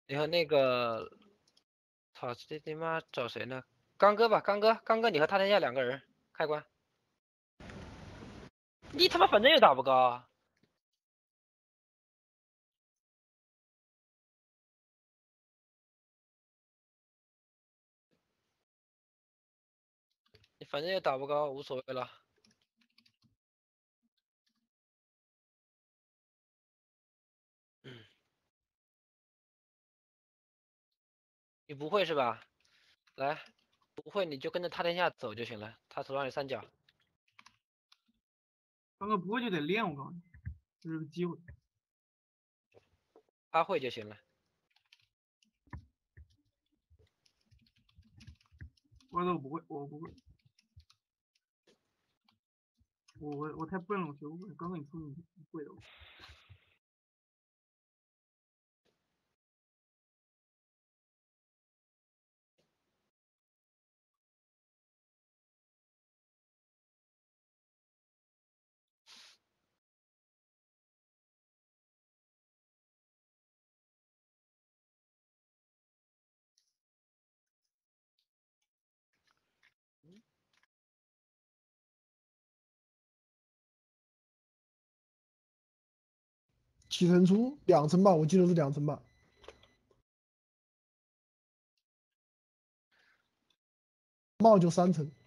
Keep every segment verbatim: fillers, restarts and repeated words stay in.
然后那个，操，这他妈找谁呢？刚哥吧，刚哥，刚哥，你和他天下两个人开关。你他妈反正又打不高啊！你反正也打不高，无所谓了。嗯，你不会是吧？来，不会你就跟着他天下走就行了。他手上有三角。 刚哥不会就得练，我告诉你，这是个机会。 他会就行了。 我说我不会，我不会，我我我太笨了，我学不会。刚刚你说你你会的。 七成出两成吧，我记得是两成吧。帽就三成。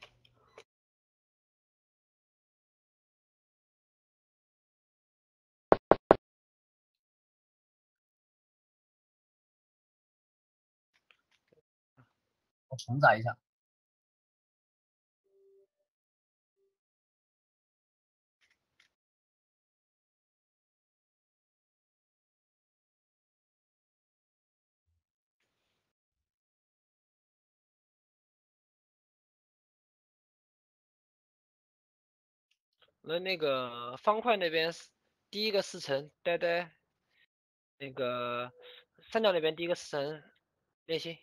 我重载一下。 那那个方块那边第一个四层，呆呆。那个三角那边第一个四层练习。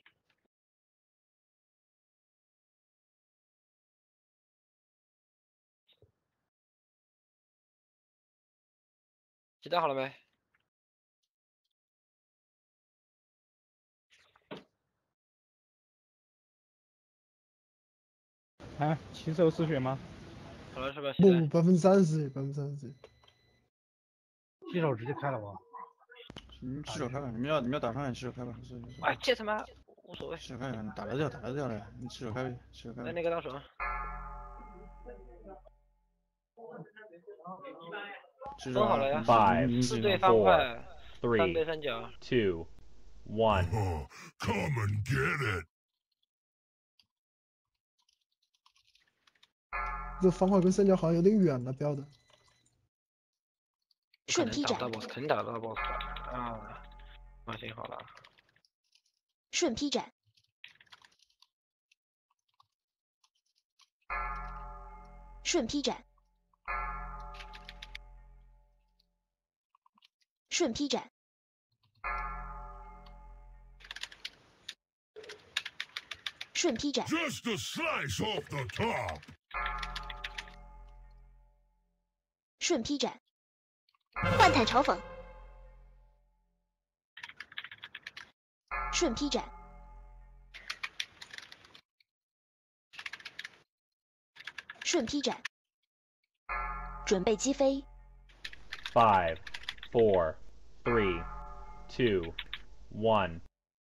记到好了没？ 啊，骑手失血吗？ 好了是吧？ 不，百分之三十，百分之三十。 新手直接开了吧？ 你们起手开吧，你们要你们要打上来起手开吧。 哎，这他妈无所谓。 起手开吧，打得掉打得掉了，你起手开呗，起手开。 来那个当手。分好了呀。四对方块，三对三角。 Two, one. Come and get it. 这方块跟三角好像有点远了，标的。 顺劈斩，肯定打得到 boss 啊！放心好了。 顺劈斩，顺劈斩，顺劈斩，顺劈斩。 Just a slice off the top. 顺劈斩，换坦嘲讽，顺劈斩，顺劈斩，准备击飞。 Five, four, three, two, one.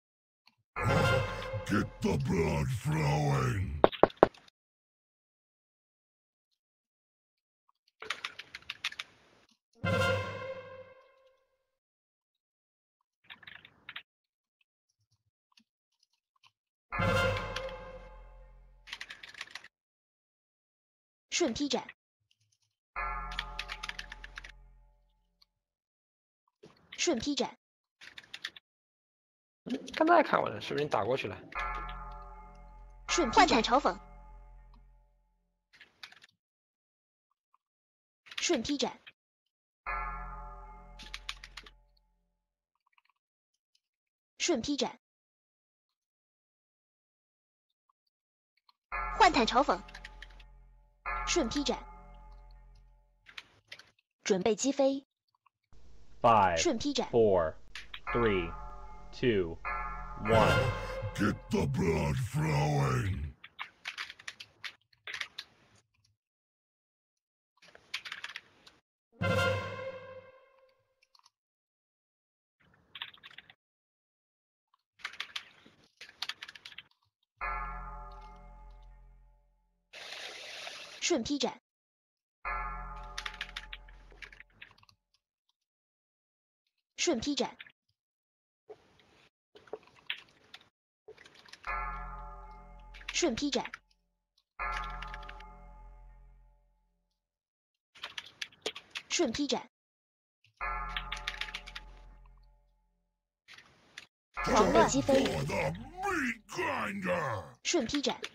Get the blood flowing. 顺劈斩，顺劈斩。 刚才看我的，是不是你打过去了？ 顺劈斩，嘲讽。顺劈斩，顺劈斩，换坦嘲讽。顺劈斩，准备击飞。 Five, 顺劈斩。 four, three, two, one. Get the blood flowing. 顺劈斩，顺劈斩，顺劈斩，顺劈斩，准备击飞， For the meat grinder. 顺劈斩。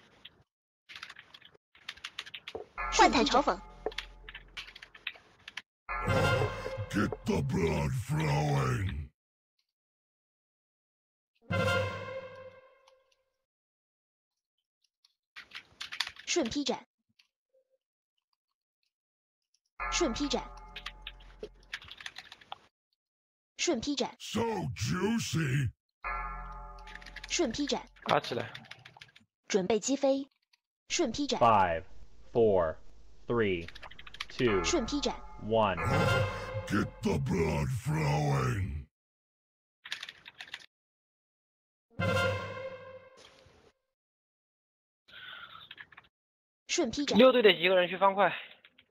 换弹嘲讽， Get the blood flowing. 顺劈斩，顺劈斩，顺劈斩， So juicy. 顺劈斩， 打起来！ 准备击飞，顺劈斩， Five, four, three, two, 顺劈斩， one. Get the blood flowing. 顺劈斩， 六队的几个人去方块？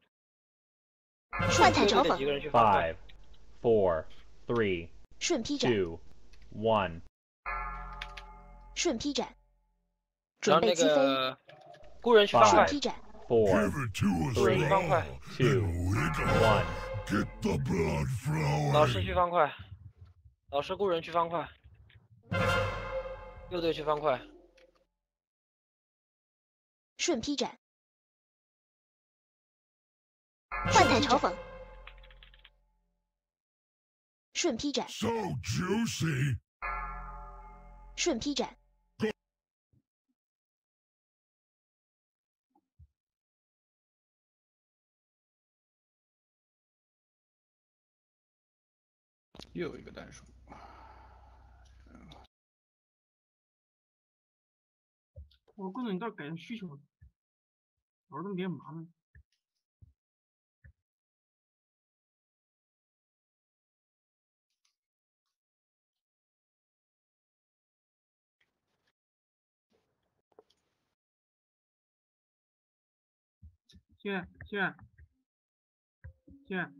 换弹嘲六队的几讽， 个人去方块？ Five, four, three, 顺劈斩， two, one. 顺劈斩， 然准后那备击飞， 个孤人去方块， 顺劈斩， Four, Give it to us Three, raw. two, Then we go. one. Get the blood 老师 flowing. 去方块，老师孤人去方块，六队去方块， 顺劈斩，换弹嘲讽，顺劈斩， So juicy. 顺劈斩， 又一个单数。 我棍子你倒是改成需求了，老是这么别人麻烦。现现现，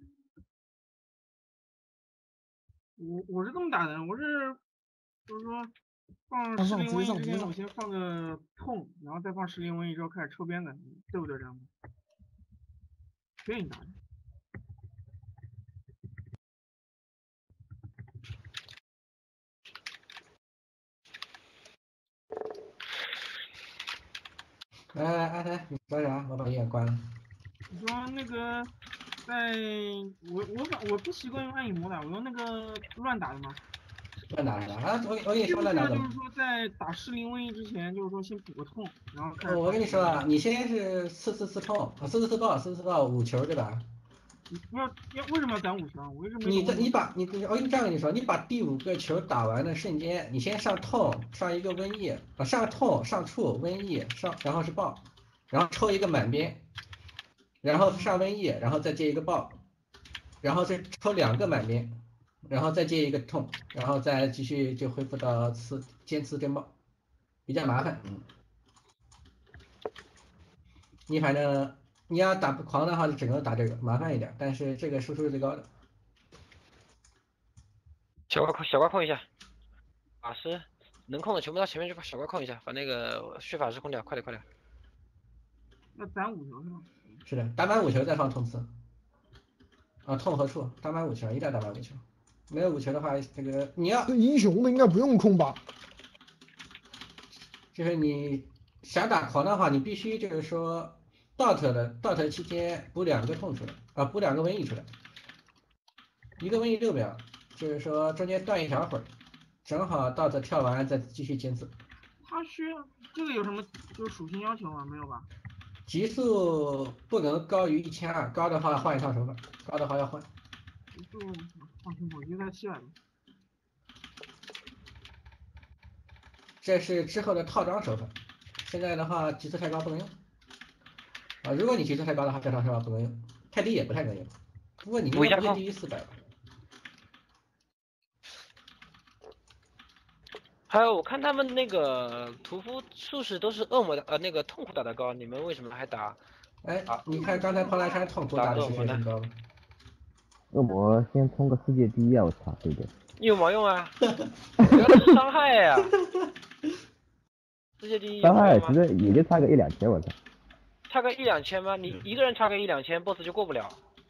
我我是这么打的，我是就是说放上上失灵瘟疫直接上直接上之前我先放个痛，然后再放失灵瘟疫之后开始抽鞭子，对不对这样的？可以打的。 来来来，阿台，你说啥？我把音乐关了。 你说那个，在我我把我不习惯用暗影魔打，我用那个乱打的嘛。 乱打是吧？啊，我我跟你说乱打怎么？ 就是说在打失灵瘟疫之前，就是说先补个痛，然后开始。 我跟你说啊，你先是四四四痛，四四四爆，四四四爆五球对吧？ 你不要要为什么要攒五球？我为什么？ 你这你把你我跟你这样跟你说，你把第五个球打完的瞬间，你先上痛，上一个瘟疫，啊上痛上触瘟疫上，然后是爆，然后抽一个满鞭，然后上瘟疫，然后再接一个爆，然后再抽两个满鞭，然后再接一个痛，然后再继续就恢复到刺尖刺真爆，比较麻烦，嗯。你反正。你要打狂的话，就只能打这个，麻烦一点，但是这个输出是最高的。 小怪控，小怪控一下，法师能控的全部到前面去，把小怪控一下，把那个血法师控掉，快点快点。 要攒五球是吗？ 是的，打满五球再放痛刺。啊，痛和触，打满五球，一定要打满五球。没有五球的话，这个你要。 这英雄的应该不用控吧？ 就是你想打狂的话，你必须就是说。dot 的 dot 期间补两个痛出来啊，补两个瘟疫出来，一个瘟疫六秒，就是说中间断一小会儿，正好 dot 跳完再继续坚持。 它需要这个有什么就是属性要求吗？没有吧？ 极速不能高于一千二，高的话换一套手法，高的话要换。 极速放心，我就在七百多。 这是之后的套装手法。现在的话，级次太高不能用。啊，如果你级次太高的话，这套手法不能用，太低也不太能用。不过你应该不会低于四百吧？ 还有我看他们那个屠夫术士都是恶魔的，呃，那个痛苦打得高，你们为什么还打？ 哎，你看刚才庞莱山痛苦打的是谁更高吗？ 恶魔先冲个世界第一啊！我操，对不对？ 有毛用啊！主要是伤害呀、啊。世界第一伤害其实也就差个一两千，我操。 差个一两千吗？你一个人差个一两千 ，boss 就过不了。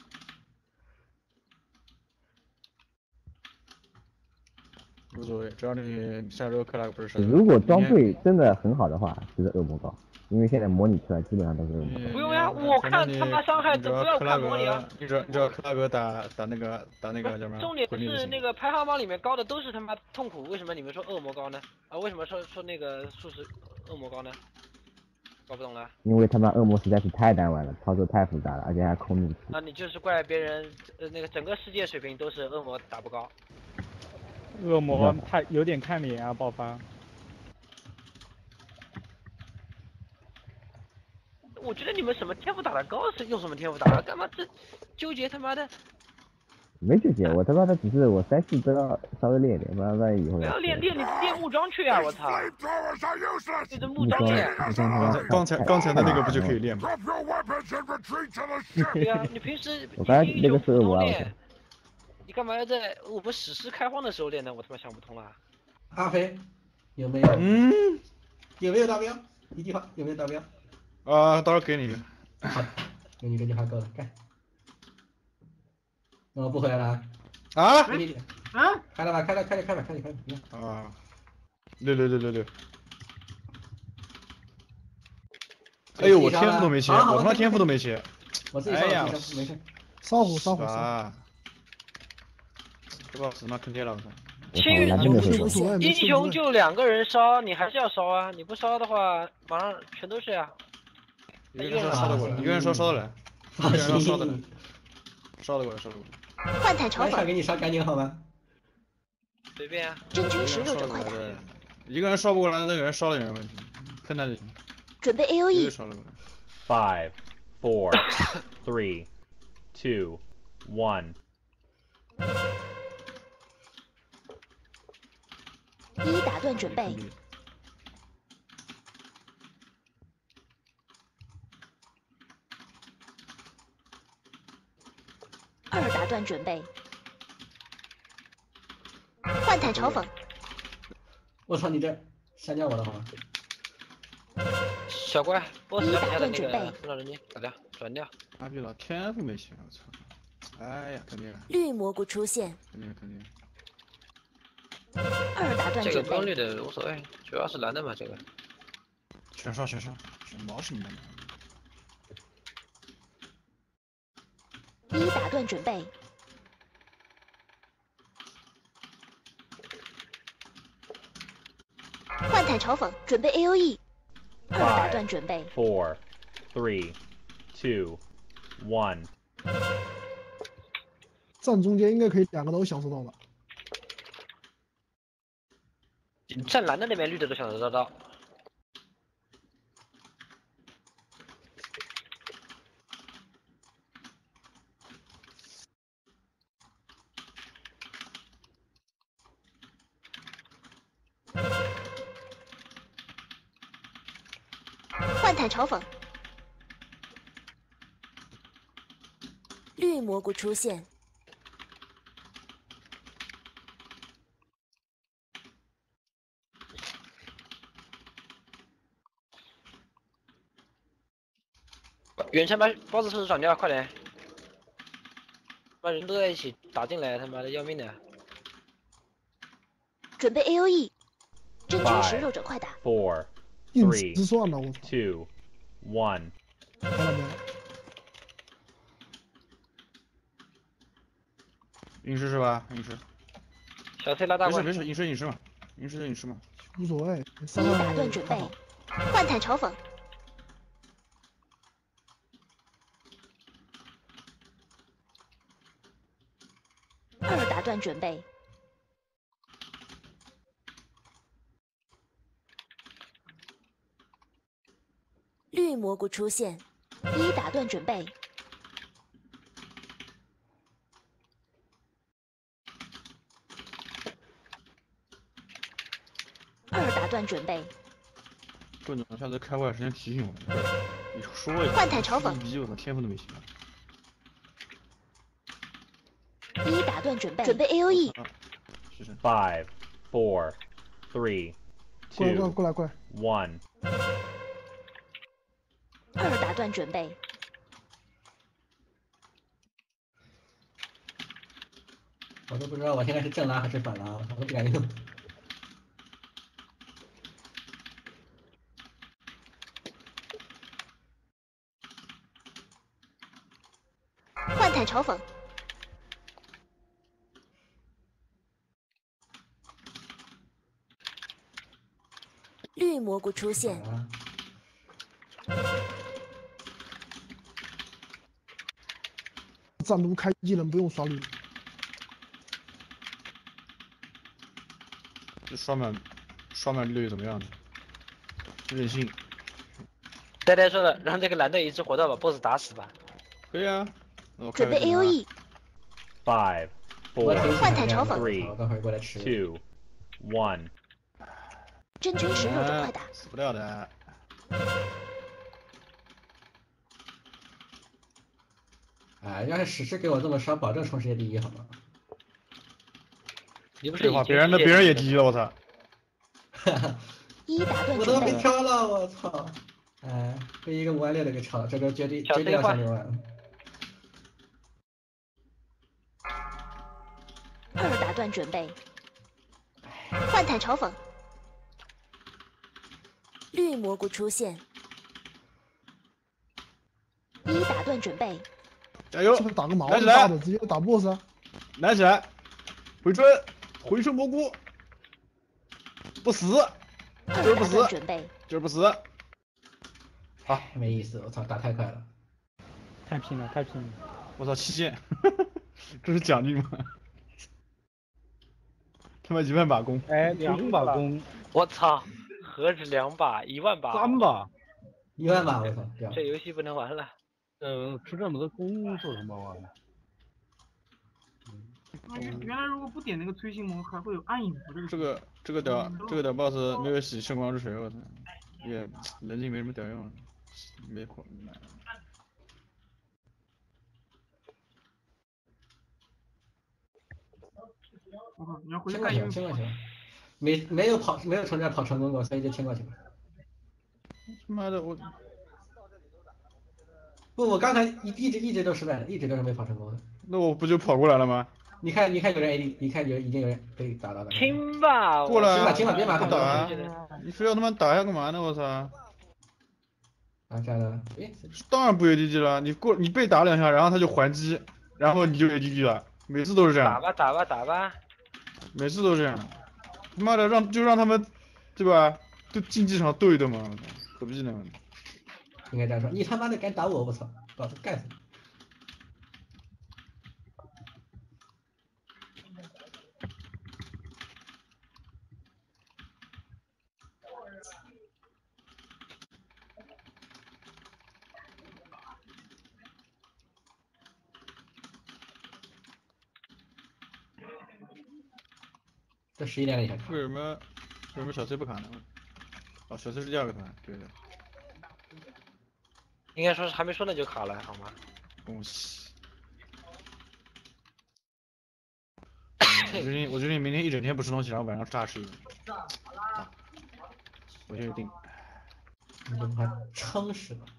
无所谓，只要你下周克拉不是神。 如果装备真的很好的话，就是恶魔高，因为现在模拟出来基本上都是恶魔。 不用呀，我看他妈伤害都不要看模拟啊。 你只要你只要克拉格打打那个打那个叫什么？ 重点是那个排行榜里面高的都是他妈痛苦，为什么你们说恶魔高呢？啊，为什么说说那个术士恶魔高呢？搞不懂了。 因为他妈恶魔实在是太单玩了，操作太复杂了，而且还控怒。 那你就是怪别人，呃，那个整个世界水平都是恶魔打不高。 恶魔太有点看脸啊，爆发。 我觉得你们什么天赋打得高是用什么天赋打，干嘛这纠结他妈的？ 没纠结，我他妈的只是我三系都要稍微练一点，不然万一以后。 不要练练你练木桩去啊！我操！对着木桩练。 刚才刚才的那个不就可以练吗？ 对啊，你平时我刚才那个是恶魔啊。 你干嘛要在我们史诗开荒的时候练呢？我他妈想不通了。 阿飞，有没有？ 嗯， 有没有达标？一句话，有没有达标？ 啊，到时候给你一个。 好，给你一个句话够了，干。我不回来了。 啊？ 给你啊？ 开了吧，开了，开了，开吧，开了，开了。 啊，六六六六六。哎呦，我天赋都没切，我他妈天赋都没切。 我自己上了，没事。 烧火，烧火。 啊！这把他妈坑爹了，我操！ 千羽英雄就两个人烧，你还是要烧啊！你不烧的话，马上全都是呀。 一个人烧得过来，一个人烧烧得来，一个人烧得来，烧得过来，烧得过来。 换台嘲讽， 给你烧干净好吗？ 随便啊。 真菌食肉者快打。 一个人烧不过来，那个人烧的人问题，坑他就行。 准备 A O E。 Five, four, three, two, one. 一打断准备。二打断准备。换台嘲讽。 我操你这删掉我了好吗？ 小怪 ，boss 两下的那个风浪人机打掉，转掉。 阿逼老天赋没切，我操！哎呀，肯定了。 绿蘑菇出现。 肯定肯定。 二打断准备。 这个光绿的无所谓，主要是蓝的嘛，这个。 全刷全刷，全毛是你的。 一打断准备。换台嘲讽，准备 A O E。二打断准备。 Four, three, two, one。 站中间应该可以两个都享受到吧？ 站蓝的那边绿的都享受得到。 换台嘲讽，绿蘑菇出现。 远程把包子兽转掉，快点！把人都在一起打进来，他妈的要命的！ 准备 A O E， 真菌食肉者快打！ Four, 硬 three, 直算了，我操 two, one。 没了没了。 陨石是吧？陨石。 小崔拉大怪。 没事没事，陨石陨石嘛，陨石就陨石嘛。 无所谓。 一打断准备，换台嘲讽。二打断准备。 绿蘑菇出现，一打断准备。二打断准备。 队长下次开会时间提醒我，你说一下。 换台嘲讽。 一我操，天赋都没行。 一打断准备，准备 A O E。 Five, four, three, 过来 two, 过来过来 one。 二打断准备。 我都不知道我现在是正拉还是反拉，我都不敢用。 换台嘲讽。绿蘑菇出现。 战卢开技能不用刷绿。 这刷满刷满绿怎么样呢？任性。 呆呆说了，让这个男的一直活到把 boss 打死吧。 可以啊。 准备 A O E。 Five, 换 four, 台嘲讽。 three, two, one。 真菌石肉种快打。 死不了的。 哎，要是史诗给我这么烧，保证冲世界第一，好吗？ 你不是废话，别人的别人也第一了，我操！ 一打断我都被挑了，我操！哎，被一个五万六的给超了，这个绝对绝对要上六万。 二打断准备。换台嘲讽。绿蘑菇出现。一打断准备。 加油！ 打个毛来起来！ 的，直接打 boss 啊！ 来起来！回春，回春蘑菇，不死，今儿不死，今儿不死。好， 没意思，我操，打太快了， 太拼了，太拼了！ 我操，七件，这是奖励吗？他妈一万把弓， 哎，两把弓， 我操，何止两把，一万把， 三把， 一万把，我操， 这游戏不能玩了。 呃，吃这么多弓做什么玩意？ 啊，原来如果不点那个催心魔，还会有暗影符这个。 这个这个屌这个屌 boss 没有洗圣光之水，我操，也人精没什么屌用，没火。 我靠，你要回去清过去，清过去，没没有跑没有从这儿跑成功过，所以就清过去了。 他妈的我。 不，我刚才一一直一直都失败了，一直都是没跑成功的。 那我不就跑过来了吗？ 你看，你看有人 A D， 你看有已经有人被打到了。 清吧， 过来， 清吧，清吧，别麻烦打啊！你非要他妈打一下干嘛呢？我操！ 啊，这样的，诶， 当然不 A D G 了，你过你被打两下，然后他就还击，然后你就 A D G 了，每次都是这样。 打吧打吧打吧， 每次都是这样。他妈的，让就让他们，对吧？就竞技场斗一斗嘛，何必呢？ 应该这样说，你他妈的敢打我，我操，老子干死你！这十一点了以前。 为什么为什么小 C 不卡呢？哦，小 C 是第二个团，对的。 应该说是还没说呢就卡了，好吗？ 恭喜！我决定，我决定明天一整天不吃东西，然后晚上炸吃一顿。啊，我决定。 你就把它撑死了。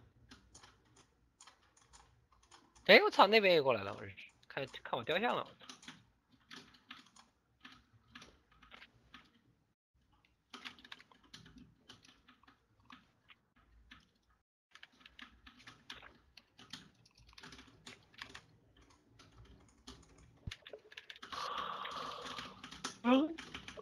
哎，我操，那边也过来了，我是看看我雕像了。 嗯，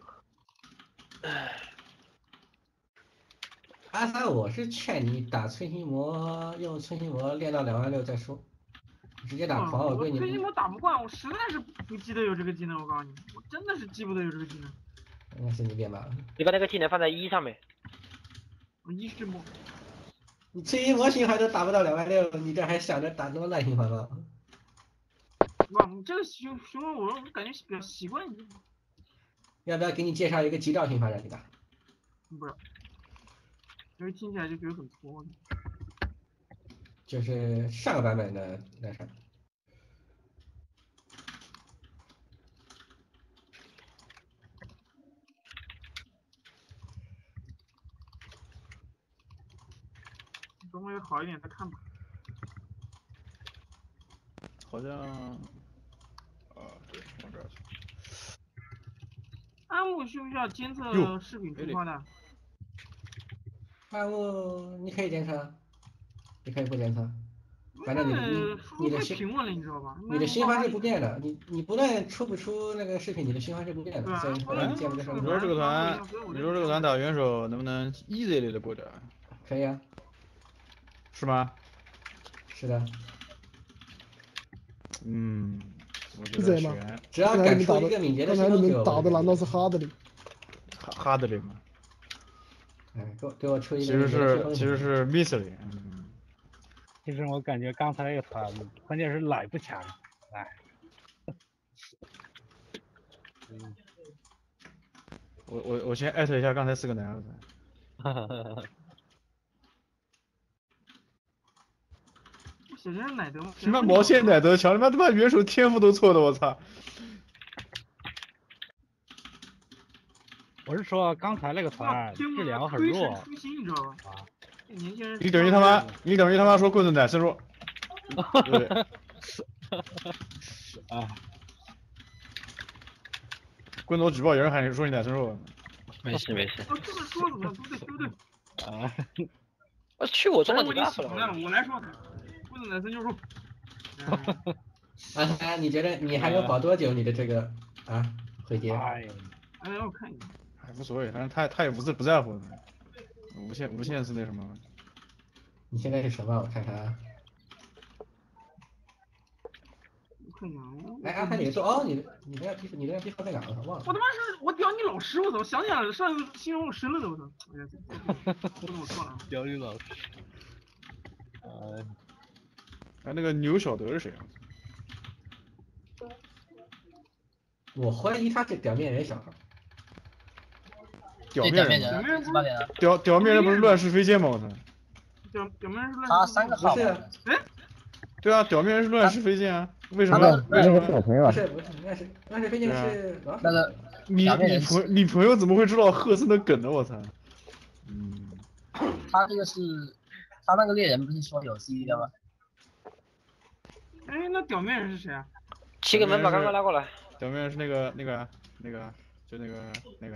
阿三，我是劝你打催心魔，用催心魔练到两万六再说，直接打狂， 我对你。 催心魔打不惯，我实在是不记得有这个技能，我告诉你，我真的是记不得有这个技能。 应该是你练吧。 你把那个技能放在一上面。 一是魔。 你吹一模型还都打不到两万六，你这还想着打这么烂循环吗？ 哇，你这个循循环我感觉比较习惯一点。 要不要给你介绍一个极照循环让你打？ 不是，因为听起来就觉得很拖。 就是上个版本的那啥。 等会有好一点再看吧。 好像，啊，对，往这儿去。 暗幕需不需要监测视频触发的？ 暗幕你可以监测，你可以不监测，反正你你你的平稳了，你知道吧？ 你的循环是不变的，你你不论出不出那个视频，你的循环是不变的，所以你见不得上。 你说这个团，你说这个团打元首能不能 easy 类的过点？ 可以啊。 是吗？ 是的。 嗯，我觉得选。 只要敢出一个敏捷的刚才你们打的难道是哈德林？ 哈哈德林吗？ 哎，给我给我出一个。 其实是其实是 miss 林。嗯。 其实我感觉刚才那个团，关键是奶不强，哎。 嗯。我我我先艾特一下刚才四个奶儿子。哈哈哈哈。 小仙奶德， 他妈毛线奶德强，他妈他妈元首天赋都错的，我操！ 我是说刚才那个团治疗很弱。 初心，你知道吧？啊，年轻人。 你等于他妈，你等于他妈说棍子奶深弱。对。 啊。 棍子我举报有人喊你说你奶深弱。 没事没事。 这个说怎么对对对对。 啊。我去我中了你 buff 了。我来说。棍子奶深就弱。 啊啊！你觉得你还能保多久？你的这个啊回接？ 哎，我看一下。 哎，无所谓，反正他他也不是不在乎的。无限无限是那什么？ 你现在是什么？我看看啊。 我看一下。 哎，安排你说哦，你你那个你那个地方在哪？我忘了。 我他妈是我屌你老师，我操！想起来了，上一次形容我深了的，我操！我怎么错了？ 屌你老师。 哎。哎，那个牛小德是谁啊？ 我怀疑他是表面人小号。 表面人， 表面人表表面人不是乱世飞剑吗？我操！ 表表面人是乱世。 他三个号。不是。 哎。 对啊，表面人是乱世飞剑啊，为什么？ 为什么小朋友？ 不是不是，乱世乱世飞剑是那个。 你你朋你朋友怎么会知道赫森的梗呢？我操！嗯。 他这个是，他那个猎人不是说有 C D 的吗？ 哎，那表面人是谁啊？ 七个门把刚刚拉过来。 表面人是那个那个那个，就那个那个。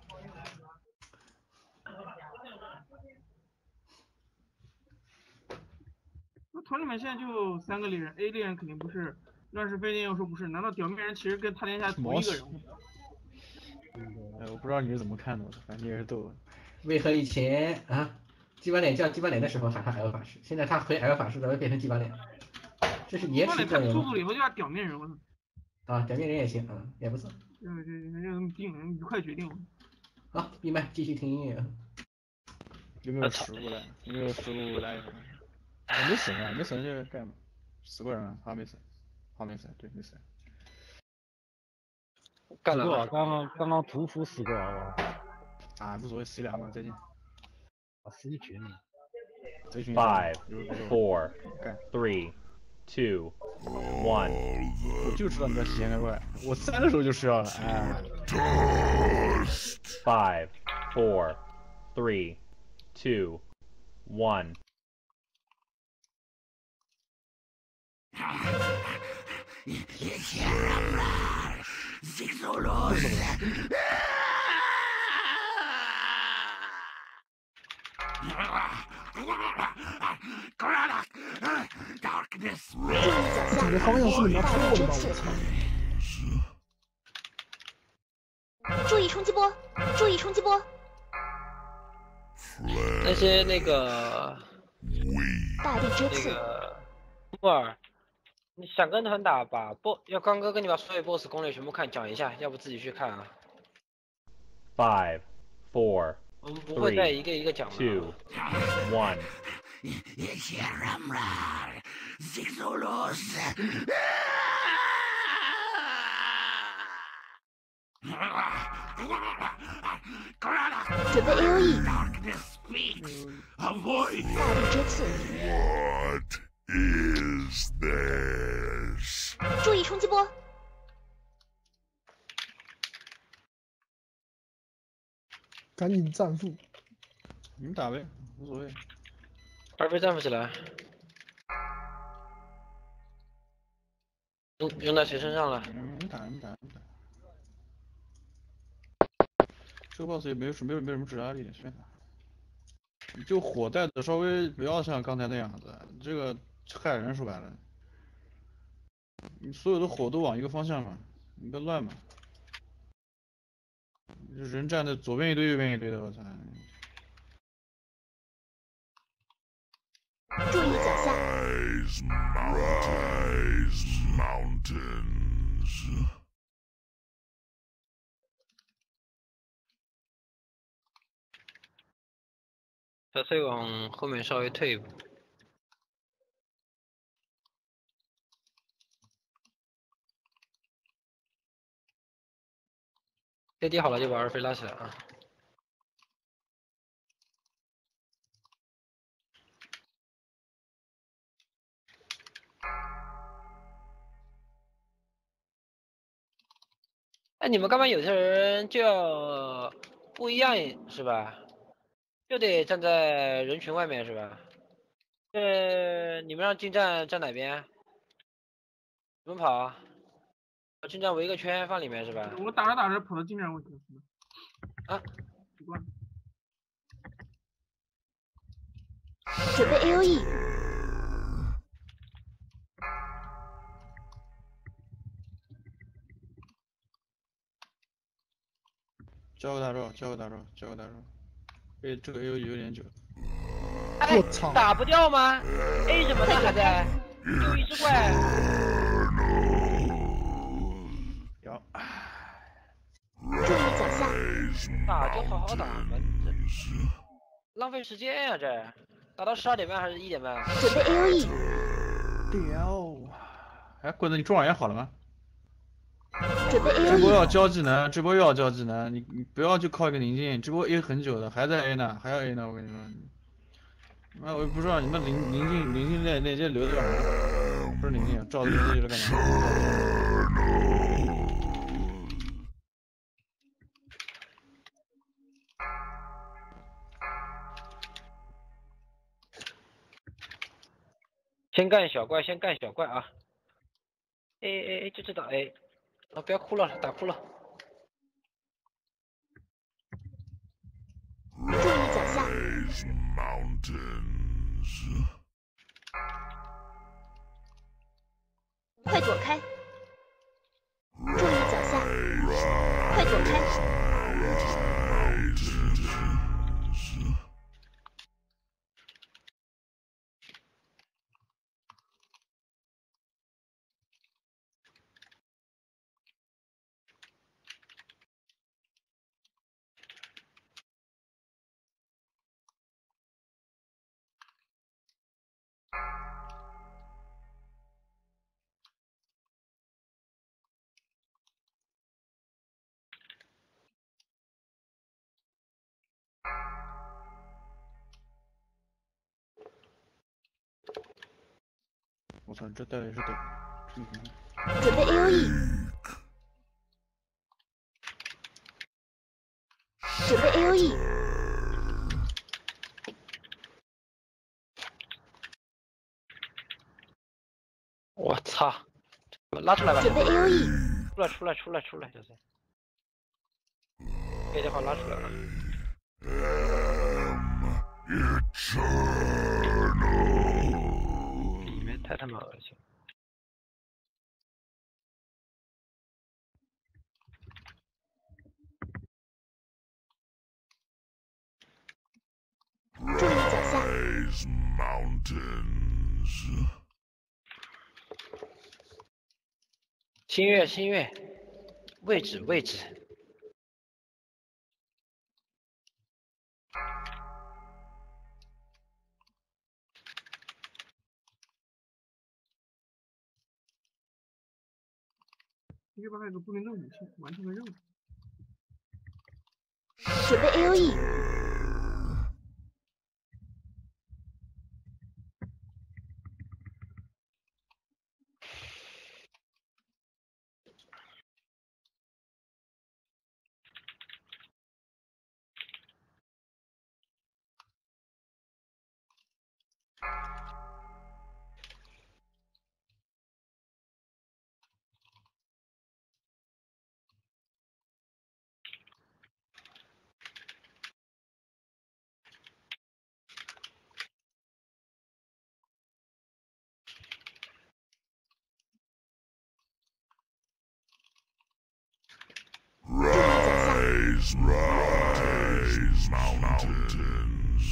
那团里面现在就三个猎人 ，A 猎人肯定不是，乱世飞剑又说不是，难道表面人其实跟他天下同一个人物？ 哎，我不知道你是怎么看的，反正你也是逗。 为何以前啊，鸡巴脸叫鸡巴脸的时候喊他 L 法师，现在他回 L 法师了，变成鸡巴脸？这是延迟作用。 速度以后就叫表面人，我操！ 啊，表面人也行，啊，也不错。 对对对，那就这么定了，愉快决定了。 好，闭麦，继续听音乐。 有没有食物来？有没有食物来？我没死啊，没死就干嘛？死过人了，他没死，他没死，对，没死。 干了， 刚刚刚刚屠夫死过啊！ 啊，无所谓，死两个，再见。 啊，死一群。 Five, four, three, two, one。 我就知道你在洗钱开怪，我三个手就吃掉了，哎。 Five, four, three, two, one。 这个方向是你们错的吧？我操！ 注意冲击波！注意冲击波！ 那些那个大地之刺。 那个木耳，你想跟团打吧，boss 要刚哥跟你把所有 boss 攻略全部看讲一下，要不自己去看啊。 Five, four, 我们不会再一个一个讲了。 Two, one。 准备 A O E， 大力针刺， What is this? 注意冲击波， 赶紧战负。 你们打呗，无所谓。 二飞战负起来，用用到谁身上了？ 你们打，你们打，你们打。这个 boss 也没有什没有没有什么质压力，随便打。就火带的稍微不要像刚才那样子，这个害人说白了。你所有的火都往一个方向嘛，你别乱嘛。人站在左边一堆，右边一堆的，我操！ 注意脚下。 Rise, rise, mountains. 小翠往后面稍微退一步。跌跌好了就把二飞拉起来啊！哎，你们干嘛有些人就要不一样是吧？就得站在人群外面是吧？呃，你们让近战站哪边？怎么跑啊？把近战围一个圈放里面是吧？ 我打着打着跑到近战位去了。 啊， 习惯了。 准备 A O E。 交个大招，交个大招，交个大招。哎，这个 A O E 有点久。 哎，打不掉吗 ？A 什么呢？还在？就一只怪。 有。 注意脚下。 打就好好打嘛，这浪费时间呀、啊！这打到十二点半还是一点半？ 准备 A O E。 屌！哎，棍子，你中耳炎好了吗？ 准备 A O E。 这波要交技能，这波又要交技能，你你不要就靠一个宁静，这波 A 很久的，还在 A 呢，还要 A 呢，我跟你说。妈，我也不知道你们宁宁静宁静那那些留的干嘛？不是宁静，照着留的干嘛？ 先干小怪，先干小怪啊！哎哎哎，就知道哎，啊不要哭了，打哭了。 注意脚下。 快躲开！注意脚下！快躲开！ 我操，这带的也是的。 准备 A O E。准备 A O E。 我操！拉出来吧。 准备 A O E。 出来出来出来出来，就是。别的话拉出来了。 里面太他妈恶心。 注意脚下。 星月星月，位置位置。 这边还有个布林顿武器，完成了任务。 准备 A O E。 Rise, rise, mountains.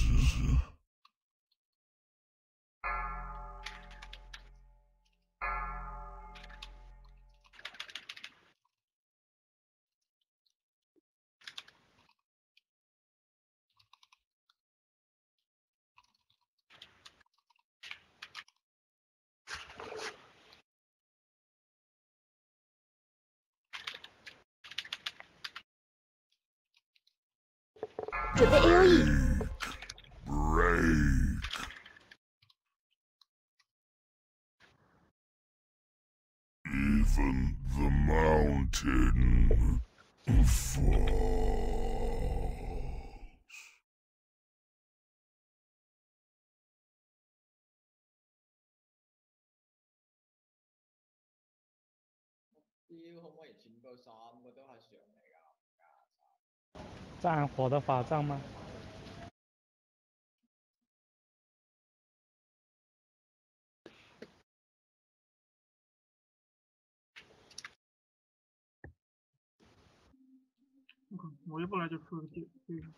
Break, 准备 A O E。 Break. Even the mountain falls. 战火的法杖吗？ 我靠，我一过来就出了个这这个。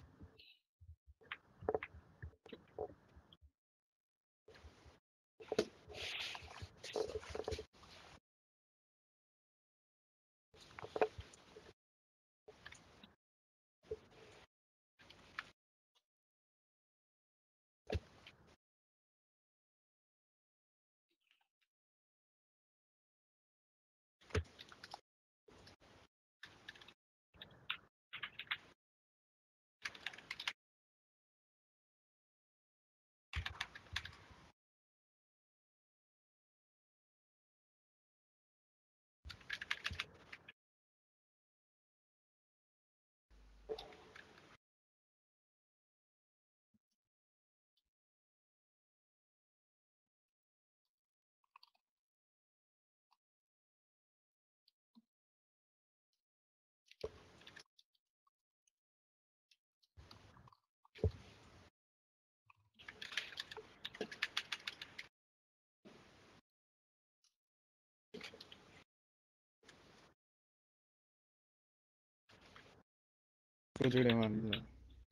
给我这个电话名字。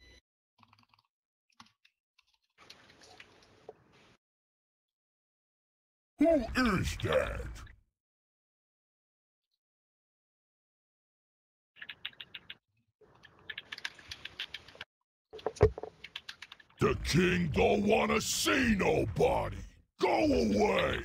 Who is that? The king don't wanna see nobody. Go away.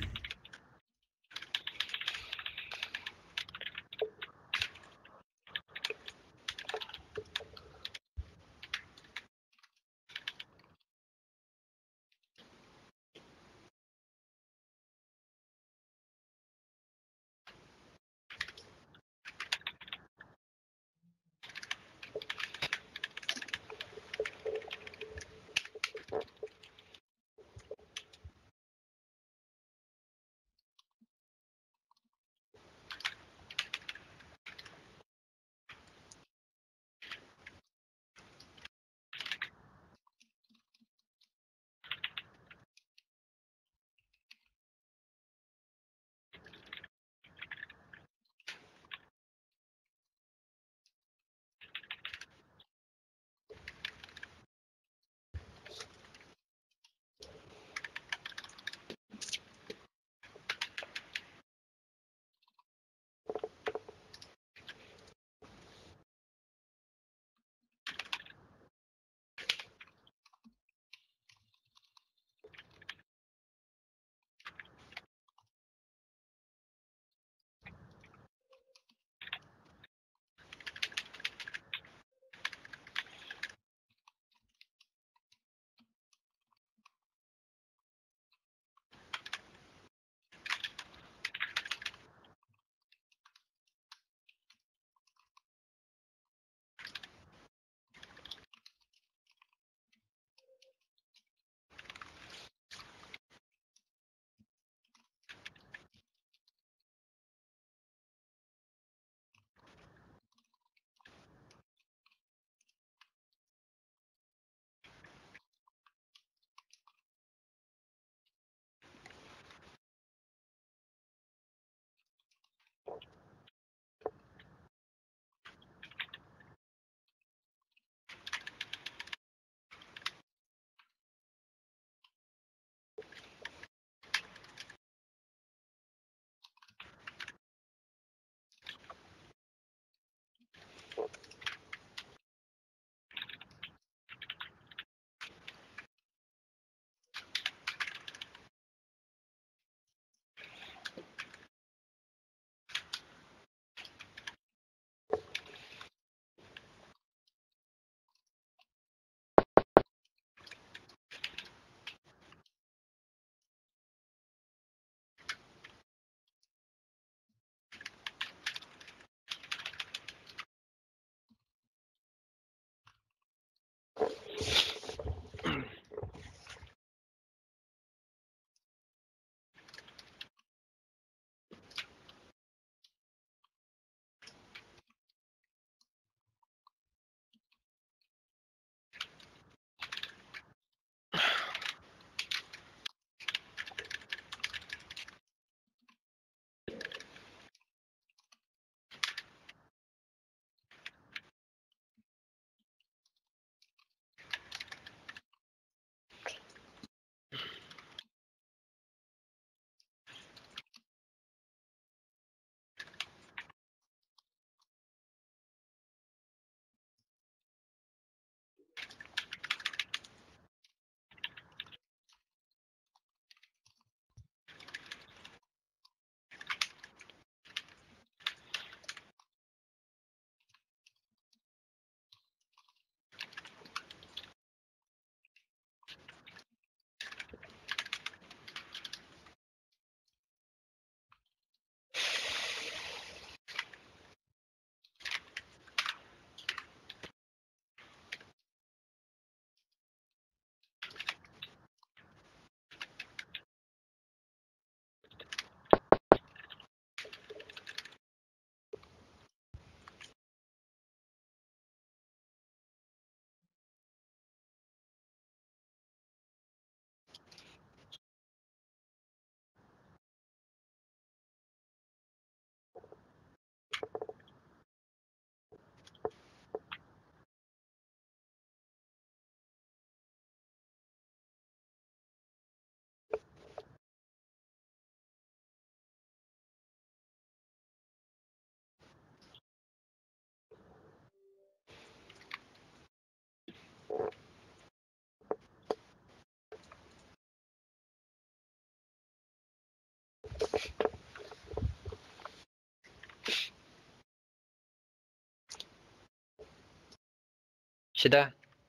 是的。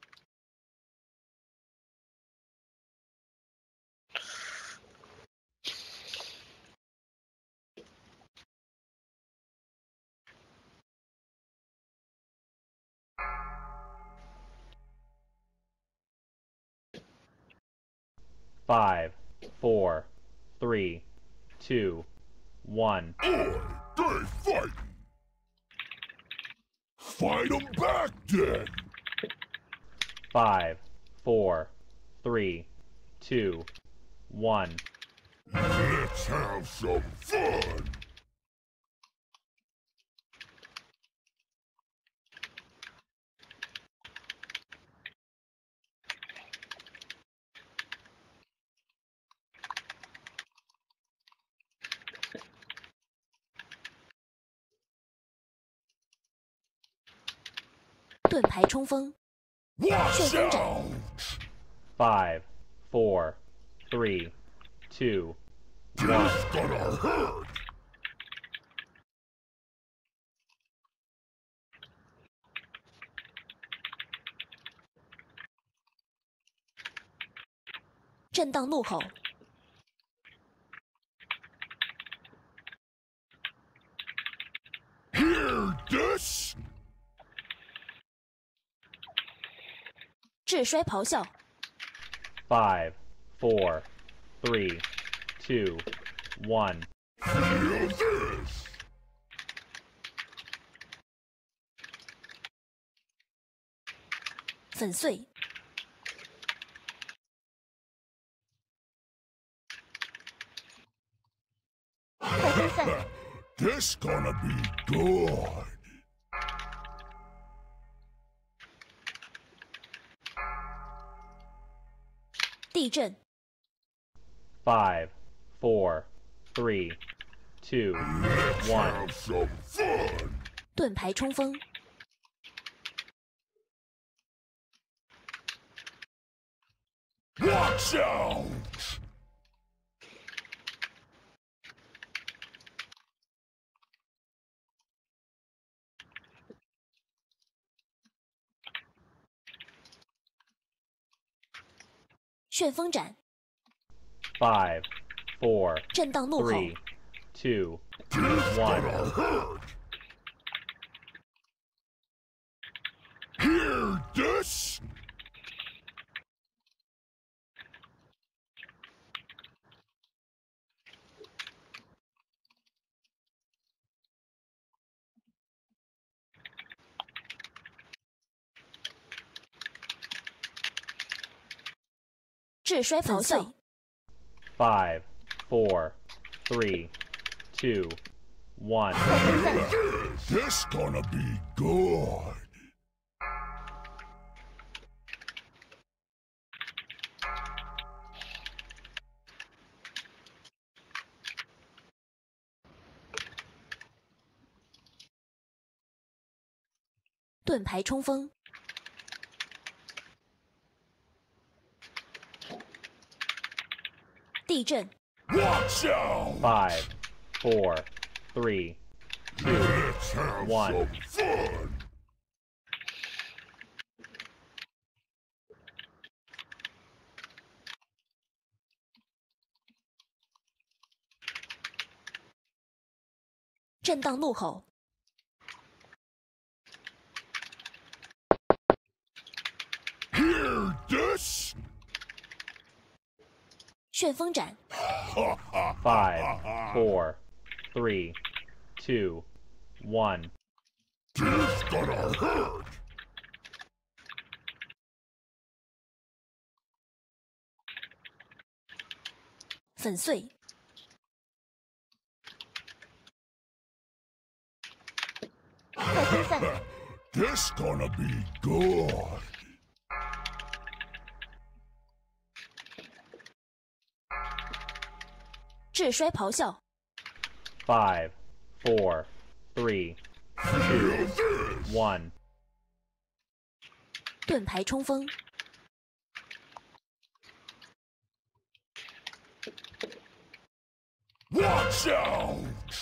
Five, four, three, two, one. Oi, they fighting! Fight 'em back then! Five, four, three, two, one. Let's have some fun! “盾牌冲锋”旋风斩。 Five, four, three, two, one. Gonna hurt! 震荡怒吼。 Hear this? 炙衰咆哮。 Five, four, three, two, one. Feel this! 粉碎。 快分散。 This gonna be good! 地震。 Five, four, three, two, Let's one. have some fun! 盾牌冲锋。 Watch out! 旋风斩。 Five, four, 震荡怒吼。 three, two, This one. gonna hurt! Hear this? 炙摔咆哮。 Five, four, three, two, one. This gonna be good. 盾牌冲锋。地震。 Watch out! Five, four, three, two, Let's have one. some fun. 震荡怒吼。 Hear this? 旋风斩。 Five, four, three, two, one. This gonna hurt. 粉碎。快分散。 This gonna be good. 炙摔咆哮。 Five, four, three, two, one. 盾牌冲锋。 Watch out!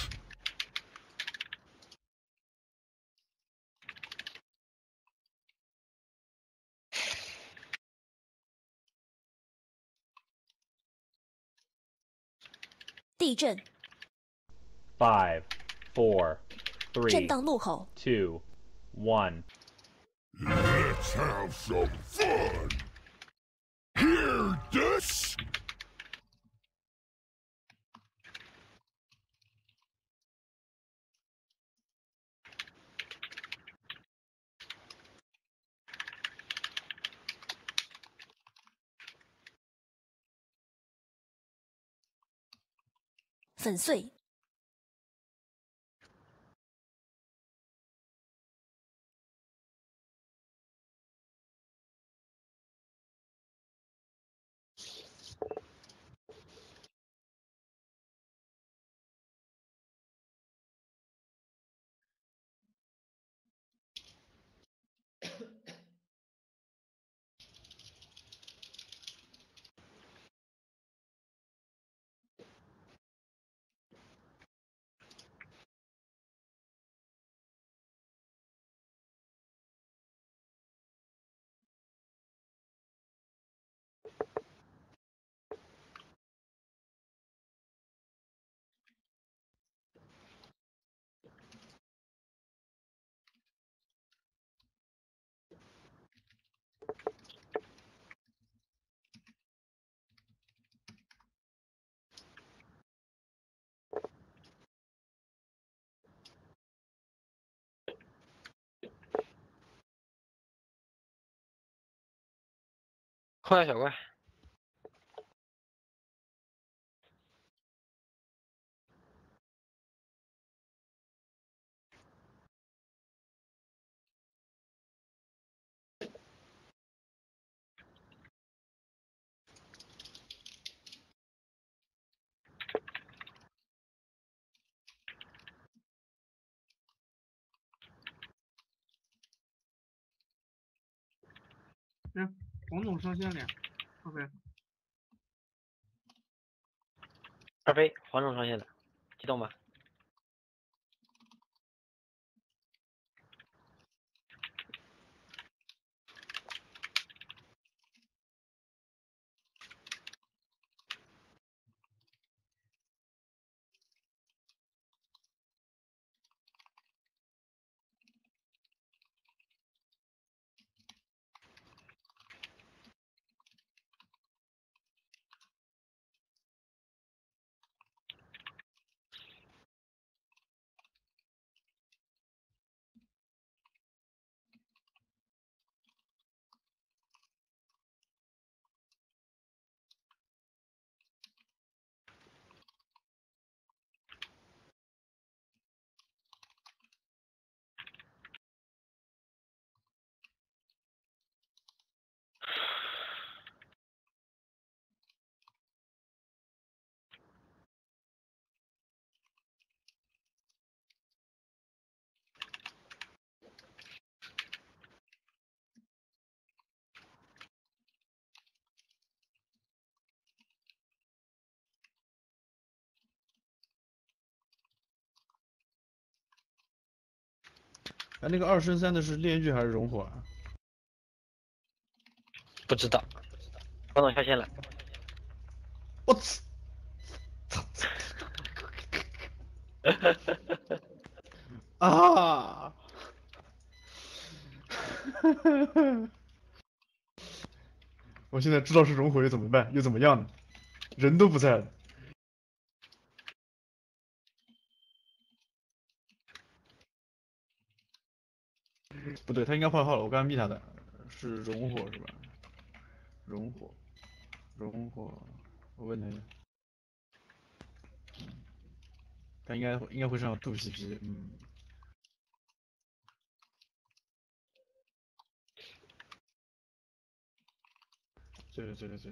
地震。 Five, four, 震 three, 荡怒吼。 two, one. Let's have some fun. Hear this? 粉碎。 后来小怪。 行，黄总上线了。OK。 二飞，黄总上线了，激动吗？ 哎，那个二升三的是炼狱还是熔火啊？ 不知道。王总下线了。 我操！啊！我现在知道是熔火又怎么办？又怎么样呢？人都不在了。不对，他应该换号了，我刚刚密他的，是熔火是吧？熔火，熔火，我问他一下，他应该应该会上杜皮皮，嗯。对对对对对。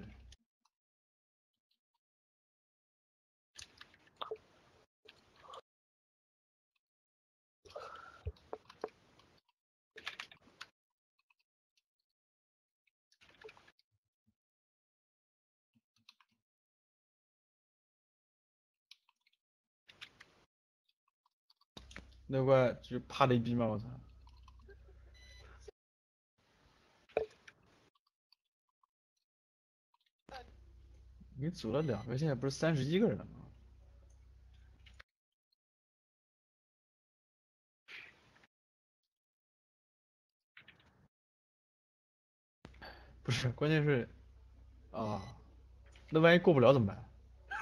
那怪就怕的一逼嘛，我操！你组了两个，现在不是三十一个人了吗？不是，关键是，啊，那万一过不了怎么办？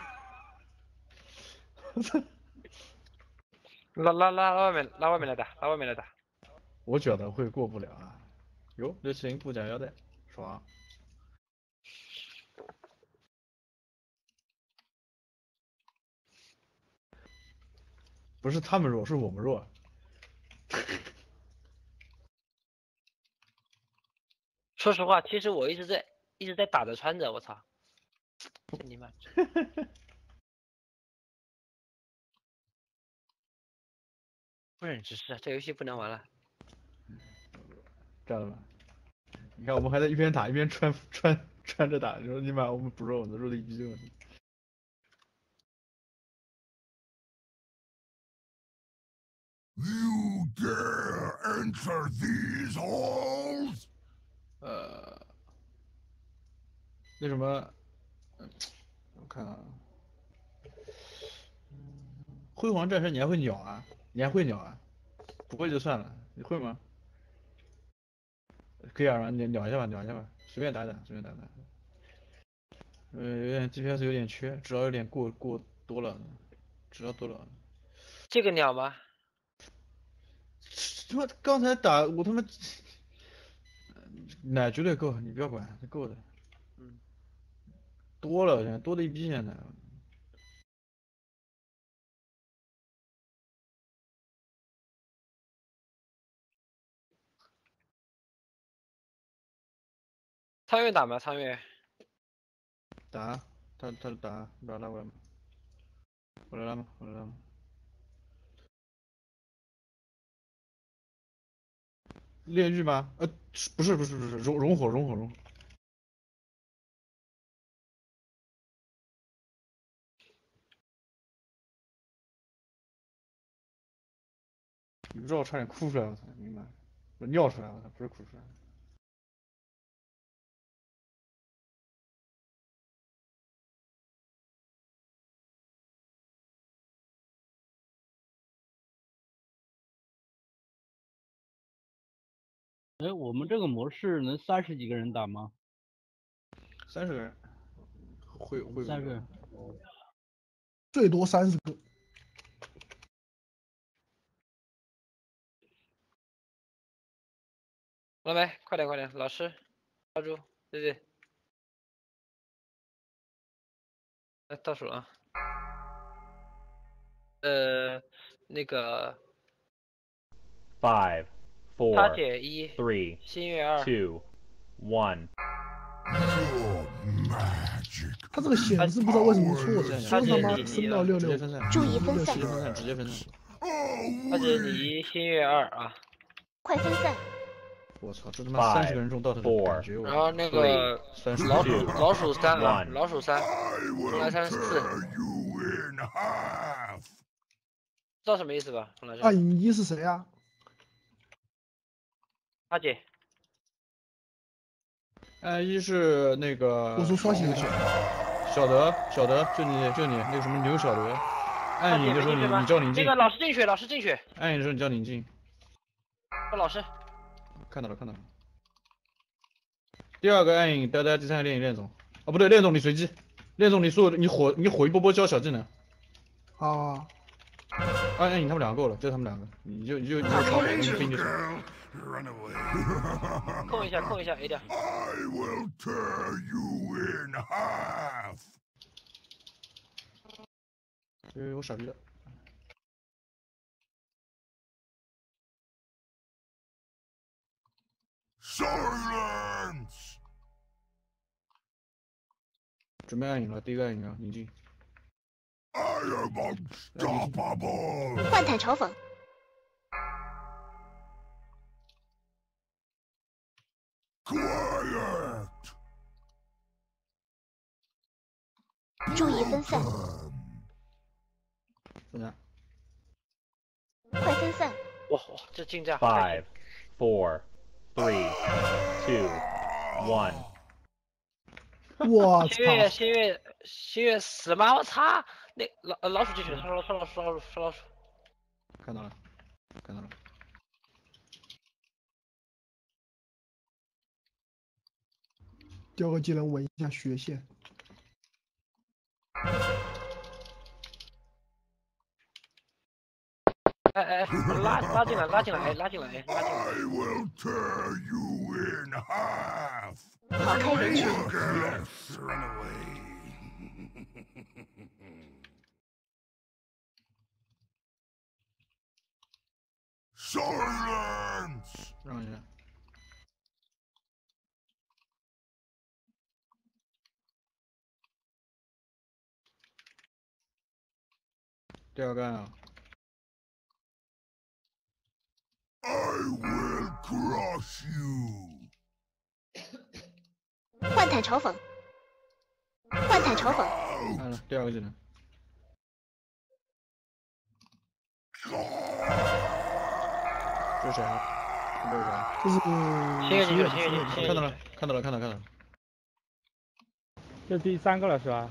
拉拉拉外面，拉外面来打，拉外面来打。 我觉得会过不了啊。哟，六七零布甲腰带，爽。不是他们弱，是我们弱。 说实话，其实我一直在一直在打着穿着，我操！你妈！不忍直视，这游戏不能玩了。 知道了吧？你看我们还在一边打一边穿穿穿着打，你说你妈我们不弱，我们弱的一逼就。 You dare enter these halls? 呃，那什么，我看啊，辉煌战神你还会鸟啊？你还会鸟啊？不会就算了，你会吗？可以啊，你鸟一下吧，鸟一下吧，随便打打，随便打打。呃，有点 D P S 有点缺，只要有点过过多了，只要多了。 这个鸟吗？ 他妈刚才打我他妈。奶绝对够，你不要管，够的。 嗯， 多了，现在多的一逼现在。 苍月打吗？苍月。 打，他他打，把他拉过来吗？我来拉吗？我来拉吗？炼狱吗？呃，不是不是不是，熔熔火熔火熔火。你不知道我差点哭出来，我操！明白？我尿出来，我操，不是哭出来。 哎，我们这个模式能三十几个人打吗？ 三十个人，会会三个， 最多三十个。 老梅，快点快点，老师，抓住，对对。来倒数啊。呃，那个。 Five, 他 four, 姐一 three, 新月二 two, one. 他这个显示不知道为什么错，说他妈升到六六， 注意分散， 直接分散，直接分散。 他姐你新月二啊， 快分散！ 我操，这他妈三十个人中到底是感觉我。 然后那个老鼠老鼠三啊，老鼠三，重来三四。知道什么意思吧？重来三。 二影一是谁啊？ 阿姐。 按一是那个。 我说刷新去。 小德，小德，就你就你那个什么牛小德。按你的时候你你叫宁静。 那个老师进去，老师进去。 按你的时候你叫宁静。 哦，老师。 看到了，看到了。第二个暗影呆呆，第三个恋影恋总。哦，不对，恋总你随机，恋总你所有的你火你火一波波交小技能。 啊。 暗影他们两个够了，就他们两个，你就你就你就靠火跟兵就行。 控一下，控一下 A 掉。 I will tear you in half. 哎，我傻逼了。 Silence. 准备暗影了，第一个暗影了，宁静。 I am unstoppable. 换坦嘲讽。 Quiet. 注意分散。 分散。 快分散。 哇哇，这进站。 Five, four, three, two, one. 我操！ 新月，新月，新月死吗？我操！那老老鼠进去了，刷老刷老鼠，刷老鼠，刷老鼠。 看到了，看到了。 掉个技能稳一下血线。 哎哎，拉拉进来，拉进来，哎，拉进来，哎，拉进来。 I will tear you in half. 跑开人群。 Yes, run away. Silence. 让一下。第二杆啊。 I will crush you. 换坦嘲讽。换坦嘲讽。 看了第二个技能。这是谁啊？这是谁？ 这是新月进去了，新月进去了。 看到了，看到了，看到了，看到了。 这第三个了是吧？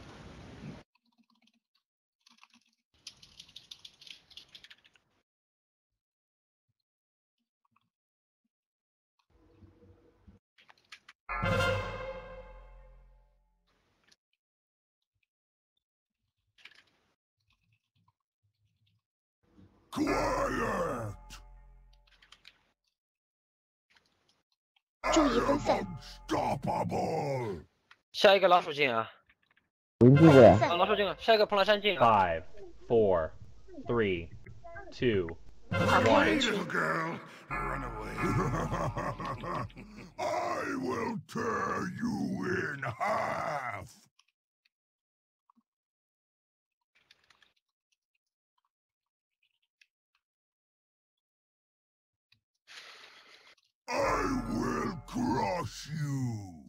Quiet. 注意分散。 Unstoppable. 下一个老鼠进啊！ 我已经进过呀。 啊，老鼠进了，下一个蓬莱山进啊。 Five, four, three, two, 跑开人 Little 群。 girl, run away. I will tear you in half. I will crush you.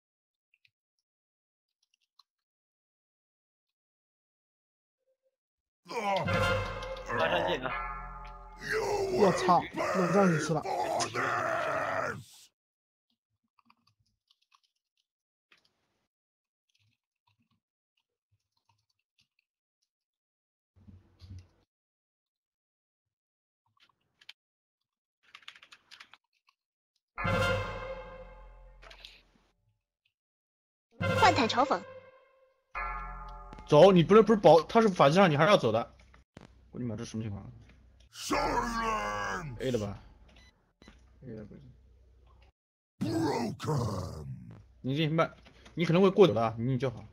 蓬莱山进啊！ 我操，冷战你吃了。 换坦嘲讽。 走，你不是不是保，他是法器上，你还是要走的。我你妈，这什么情况 ？A 了吧 ？A 了不是。 Broken. 宁静慢，你可能会过走的，你就好。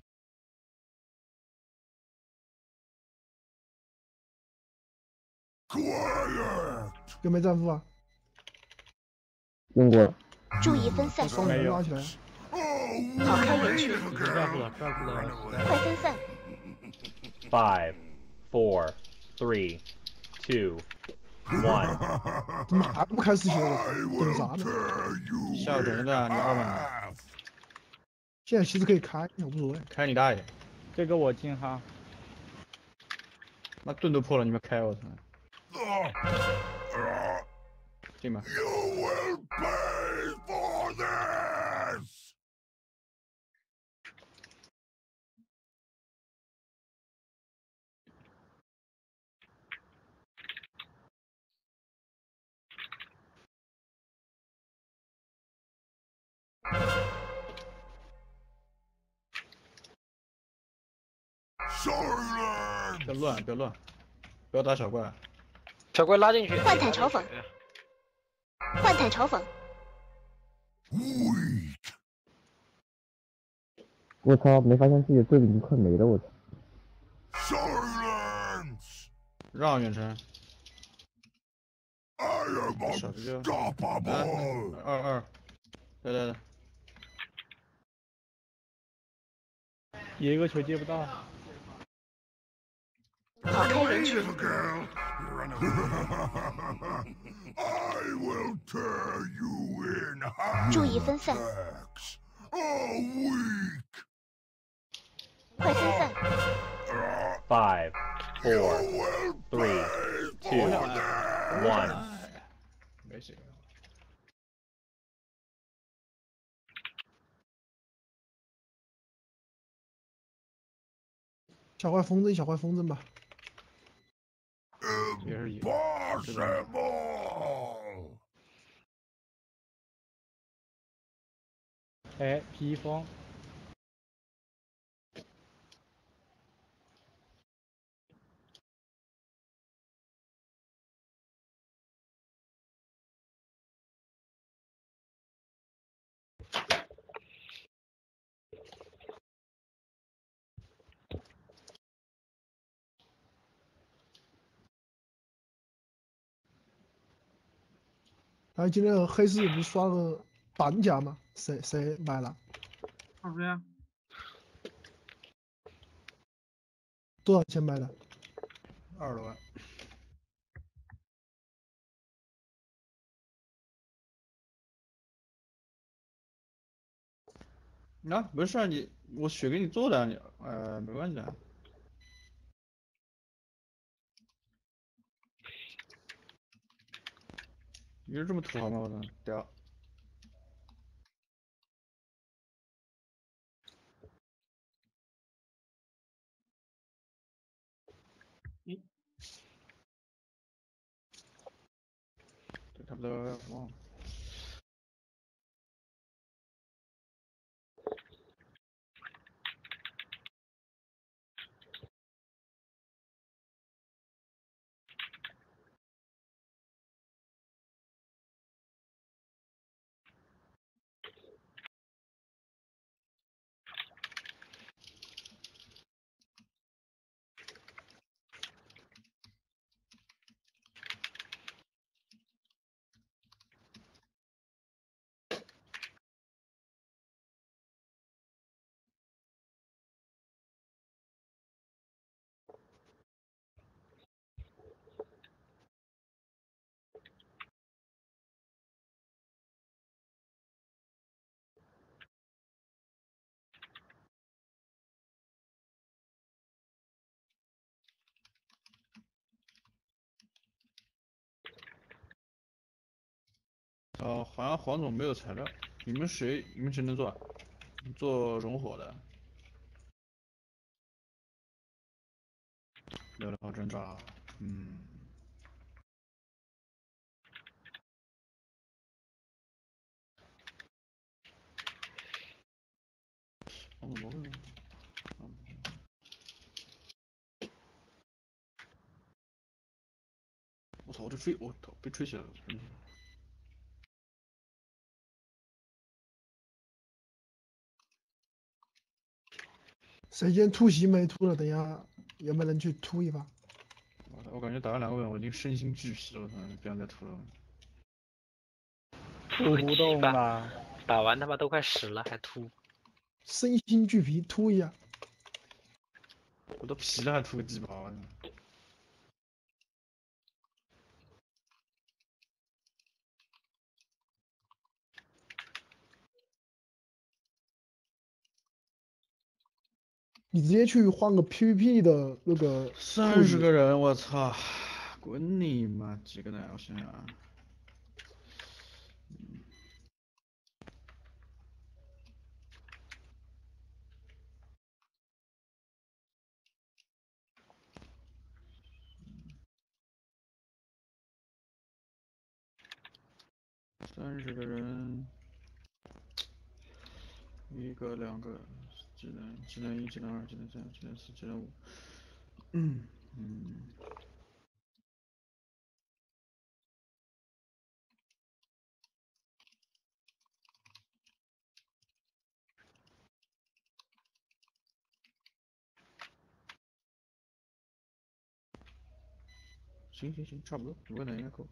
Quiet. 有没战负啊？ 用过了。 注意分散。 双人拉起来。 跑开人群。 战负了，战负了。 快分散。 Five, four, three, two, one. 怎么还不开始学了？等啥呢？ 下个等一段，你二万。 现在其实可以开，无所谓。 开你大爷！ 这个我进哈。 妈盾都破了，你们开我操！进吧。 You will 别乱，别乱，不要打小怪。 小怪拉进去。 幻坦嘲讽，幻坦嘲讽。 我操，没发现自己的队伍已经快没了，我操！ 让远程。小的就二二，来来来， 一个球接不到。 跑开人群。注意分散。快分散。 Five, four, three, two, one. 没事。 小怪风筝，小怪风筝吧。 也是一。 哎，披风。 然后今天黑市不是刷了半价吗？谁谁买了？ 二十呀。 多少钱买的？ 二十万。那、啊、没事，你我血给你做的，你呃没关系的。你是这么土豪吗？我操，屌！ 嗯。 对，差不多忘了。哦，好像黄总没有材料，你们谁？你们谁能做？做熔火的。聊聊挣扎，嗯。黄总不会。我操！我这吹，我操，被吹起来了。嗯谁先突袭没突了？等一下有没有人去突一发？ 我我感觉打完两个本，我已经身心俱疲了，我操！不想再突了。 突不动了， 打完他妈都快死了还突， 身心俱疲，突一下。 我都皮了还突个鸡巴！ 你直接去换个 P V P 的那个。 三十个人，我操！滚你妈！几个呢？我想想啊。三十个人，一个、两个、 技能技能一、技能二、技能三、技能四、技能五。嗯嗯。行行行，差不多，五个能应该够。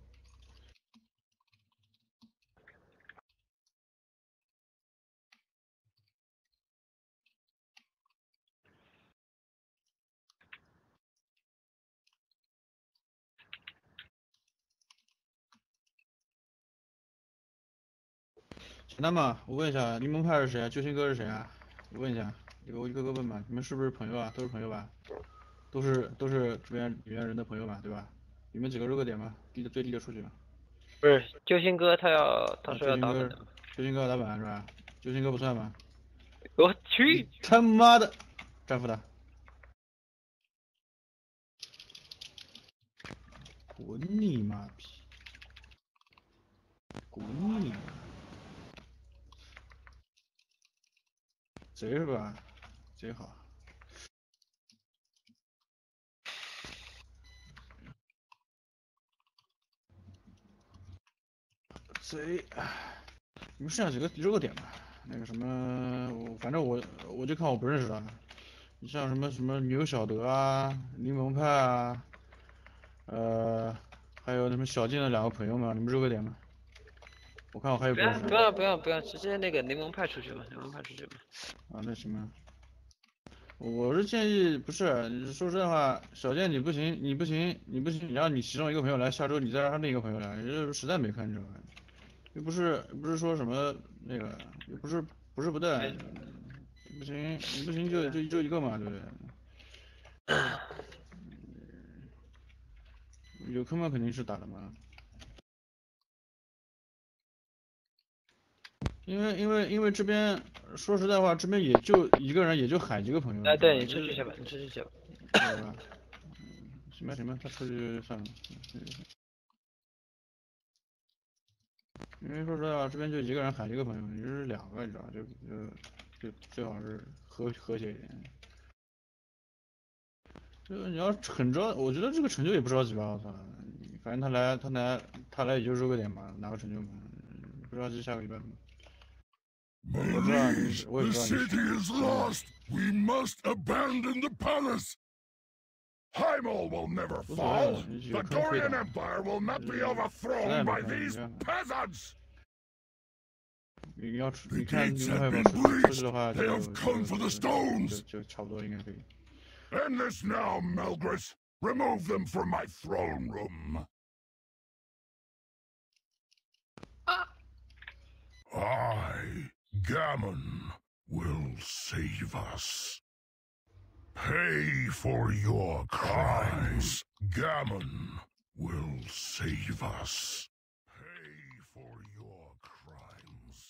简单嘛，我问一下，柠檬派是谁啊？救星哥是谁啊？我问一下，一个我一个个问吧。你们是不是朋友啊？都是朋友吧？都是都是这边里面人的朋友吧，对吧？你们几个热个点吧，低的最低的出去吧。 不是救星哥他要他说要打本的。 救星哥要打本是吧？救星哥不算吧？ 我去！ 他妈的，战俘他！滚你妈逼！滚你！贼是吧？贼好。贼，你们剩下几个热个点吧。那个什么，我反正我我就看我不认识的。你像什么什么牛小德啊、柠檬派啊，呃，还有什么小静的两个朋友们，你们热个点吧。我看我还有不要不要不要不要，直接那个柠檬派出去吧，柠檬派出去吧。 啊，那行吧。我是建议，不是，说实在话，小健你不行，你不行，你不行，你让你其中一个朋友来，下周你再让他另一个朋友来，这实在没看着。又不是不是说什么那个，又不是不是不带，不行，你不行就就就一个嘛，对不对？有坑嘛肯定是打的嘛。因为因为因为这边说实在话，这边也就一个人，也就海一个朋友。 哎，对你出去去吧，你出去去吧。 对吧？行吧行吧，他出去算了。因为说实在话，这边就一个人海一个朋友，你这是两个，你知道就就就最好是和和谐一点。就是你要很着，我觉得这个成就也不着急吧，我操，反正他来他来他来也就热个点嘛，拿个成就嘛，不着急下个礼拜。我知道你，我也知道你。 The city is lost. We must abandon the palace. Heimel will never fall. The Dorian Empire will not be overthrown by these peasants. 你要出，你看你们会出去的话，就就就差不多应该可以。 End this now, Melgris. Remove them from my throne room. I, Gammon, will save us. Pay for your crimes. Gammon will save us. Pay for your crimes.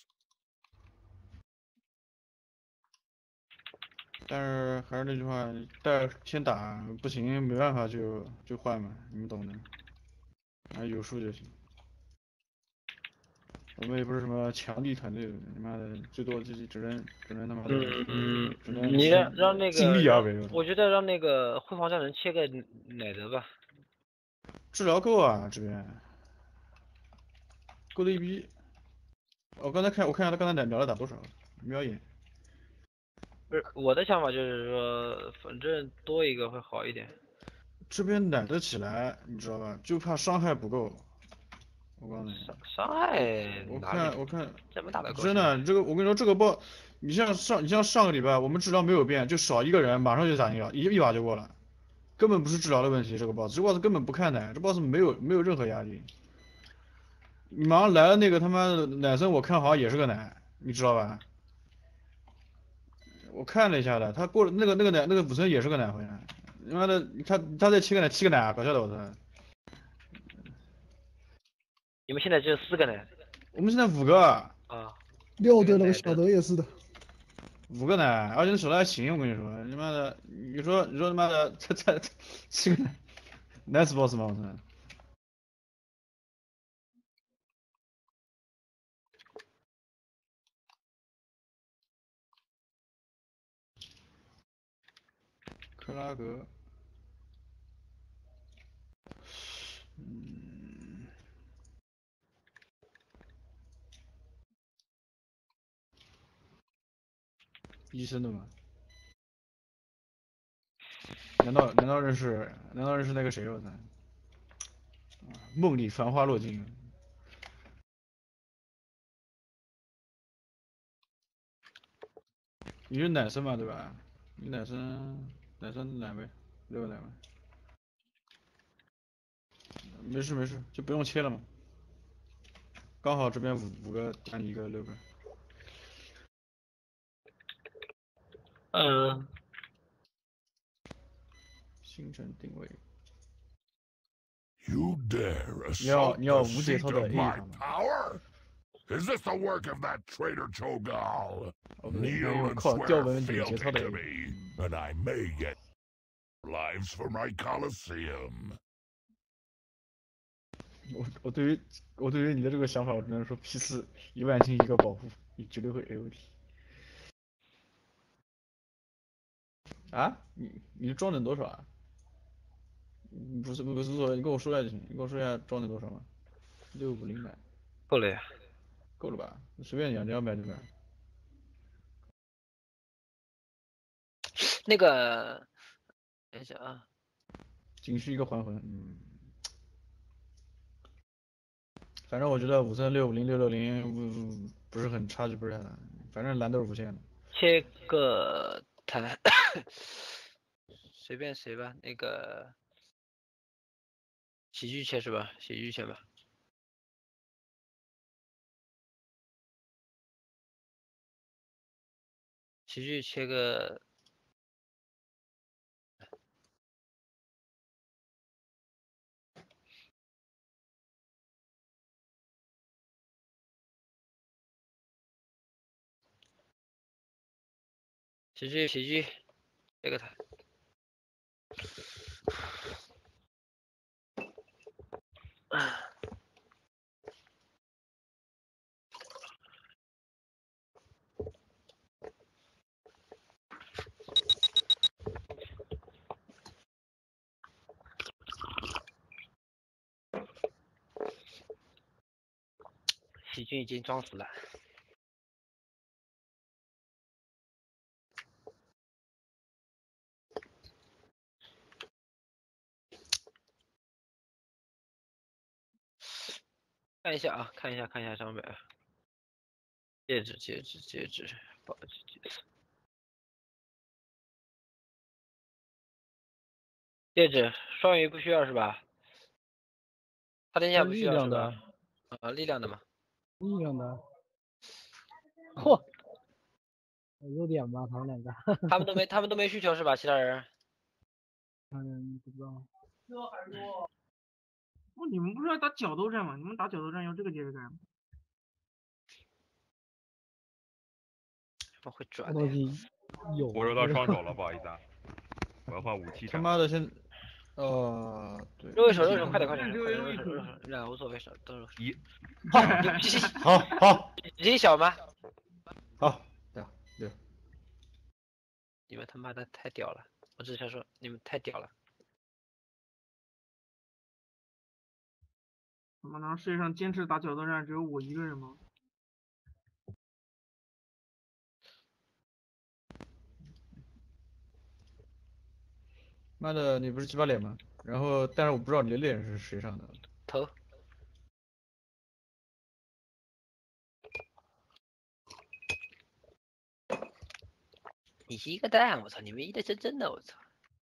但是还是那句话，但是先打不行，没办法就就换嘛，你们懂的。反正有数就行。我们也不是什么强力团队，他妈的最多就只能只能他妈的， 嗯只能你让让那个尽力而为。 我觉得让那个辉煌战人切个奶德吧。 治疗够啊，这边够的一逼。我刚才看我看一下他刚才奶秒了打多少，瞄一眼。 不是我的想法就是说，反正多一个会好一点。 这边奶得起来，你知道吧？就怕伤害不够。我告诉你， 伤伤害我看我看这么大的真的，这个我跟你说，这个 boss， 你像上你像上个礼拜我们治疗没有变，就少一个人，马上就打赢了，一一把就过了，根本不是治疗的问题。这个 boss， 这个 boss 根本不看奶，这 boss 没有没有任何压力。你马上来了那个他妈的奶森，我看好像也是个奶，你知道吧？ 我看了一下的，他过了那个那个奶那个武僧也是个奶回来，他妈的他他再切个奶七个奶，搞笑的我操！ 你们现在只有四个奶？ 我们现在五个。 啊。 六队那个小德也是的。 五个奶，而且那手的还行，我跟你说，他妈的，你说你说他妈的这这七个奶 ，nice boss 吗？我操！ 克拉格。嗯。医生的吗？难道难道认识难道认识那个谁我操？梦里繁花落尽。你是男生嘛对吧？你男生男生哪位？六个哪位？没事没事，就不用切了嘛。刚好这边五五个加你一个六个。 嗯。 星辰定位。 You dare 你要 assault 你要 the 无节 seat 操的 of A my 他吗？ power? Is this the work of that traitor Cho'Gall? 哦不对，应该 Kneel 用 and 靠吊 swear 文点节 fealty 操的 to A。 me, and I may get lives for my Colosseum. 我我对于我对于你的这个想法，我只能说 P 四一万星一个保护，你绝对会 A O T。啊？你你装等多少啊？你不是不是说你跟我说一下就行，你跟我说一下装等多少吗？六五零买。 够了呀。 够了吧？随便你啊，你要买就买。 那个，等一下啊。 仅需一个还魂，嗯。反正我觉得五三六五零六六零不不是很差距不是很大，反正蓝都是无限的。 切个弹，随便谁吧，那个喜剧切是吧？喜剧切吧。喜剧切个。喜剧喜剧，这个他。喜剧已经装死了。看一下啊，看一下，看一下上面。戒指，戒指，戒指，保戒指。戒指，双鱼不需要是吧？他天下不需要是吧？啊，力量的嘛。 力量的。嚯！有点吧，他们两个。 他们都没，他们都没需求是吧？其他人？ 嗯，不知道。 不，你们不是要打角斗战吗？你们打角斗战要这个节奏干吗？ 我会转。 东西有。 我收到双手了，不好意思啊，我要换武器。 他妈的先，呃，对。 肉一手，肉一手，快点，快点，快点，肉一手，肉一手，两个无所谓，手都是。 一。 好，好。 人小吗？ 好，对对。 你们他妈的太屌了！我只想说，你们太屌了。 怎么能世界上坚持打角斗战只有我一个人吗？ 妈的，你不是鸡巴脸吗？然后，但是我不知道你的脸是谁上的。 头。你一个蛋，我操！你们一的真真的，我操！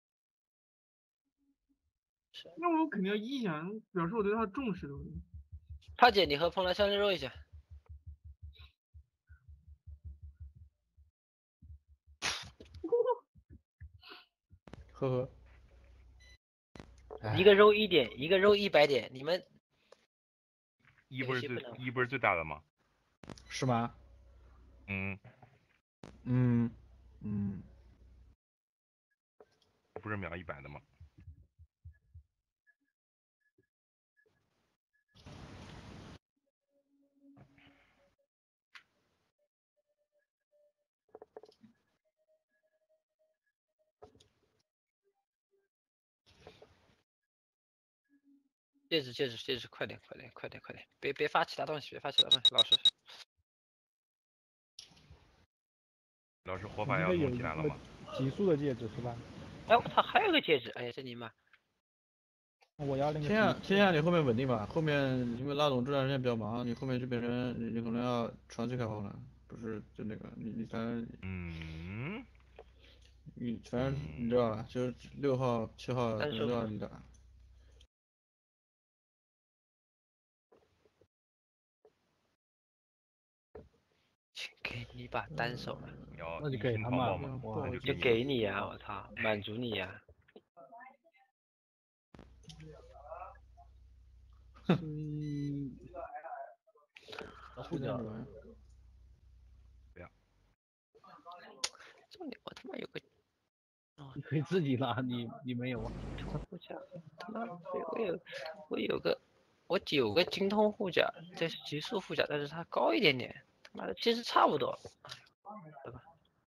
那我肯定要一一下，表示我对他的重视，对不对？ 帕姐，你和蓬莱相认肉一下。 呵呵。 一个肉一点，一个肉一百点，你们。 一不是最一不是最大的吗？ 是吗？ 嗯。 嗯嗯。 不是秒一百的吗？ 戒指戒指戒指，快点快点快点快点，别别发其他东西，别发其他东西，老实。 老师火把要弄起来了吗？ 极速的戒指是吧？ 哎，我操，还有个戒指，哎呀，这尼玛！ 我要那个。 天下天下，你后面稳定吧？后面因为拉总这段时间比较忙，你后面就变成你你可能要长期开荒了，不是就那个你你反正嗯， 你反正你知道吧？就是六号七号可单手能都要你打。 给你把单手了， 那就要一给他嘛心淘宝嘛，那就就给给你呀！我操，满足你呀！ 嗯，护脚。 不要。 重点我他妈有个， 你可以自己拉，你你没有啊？ 护甲，他妈我我有我有个我有个精通护甲，这是极速护甲，但是它高一点点，他妈的其实差不多，对吧？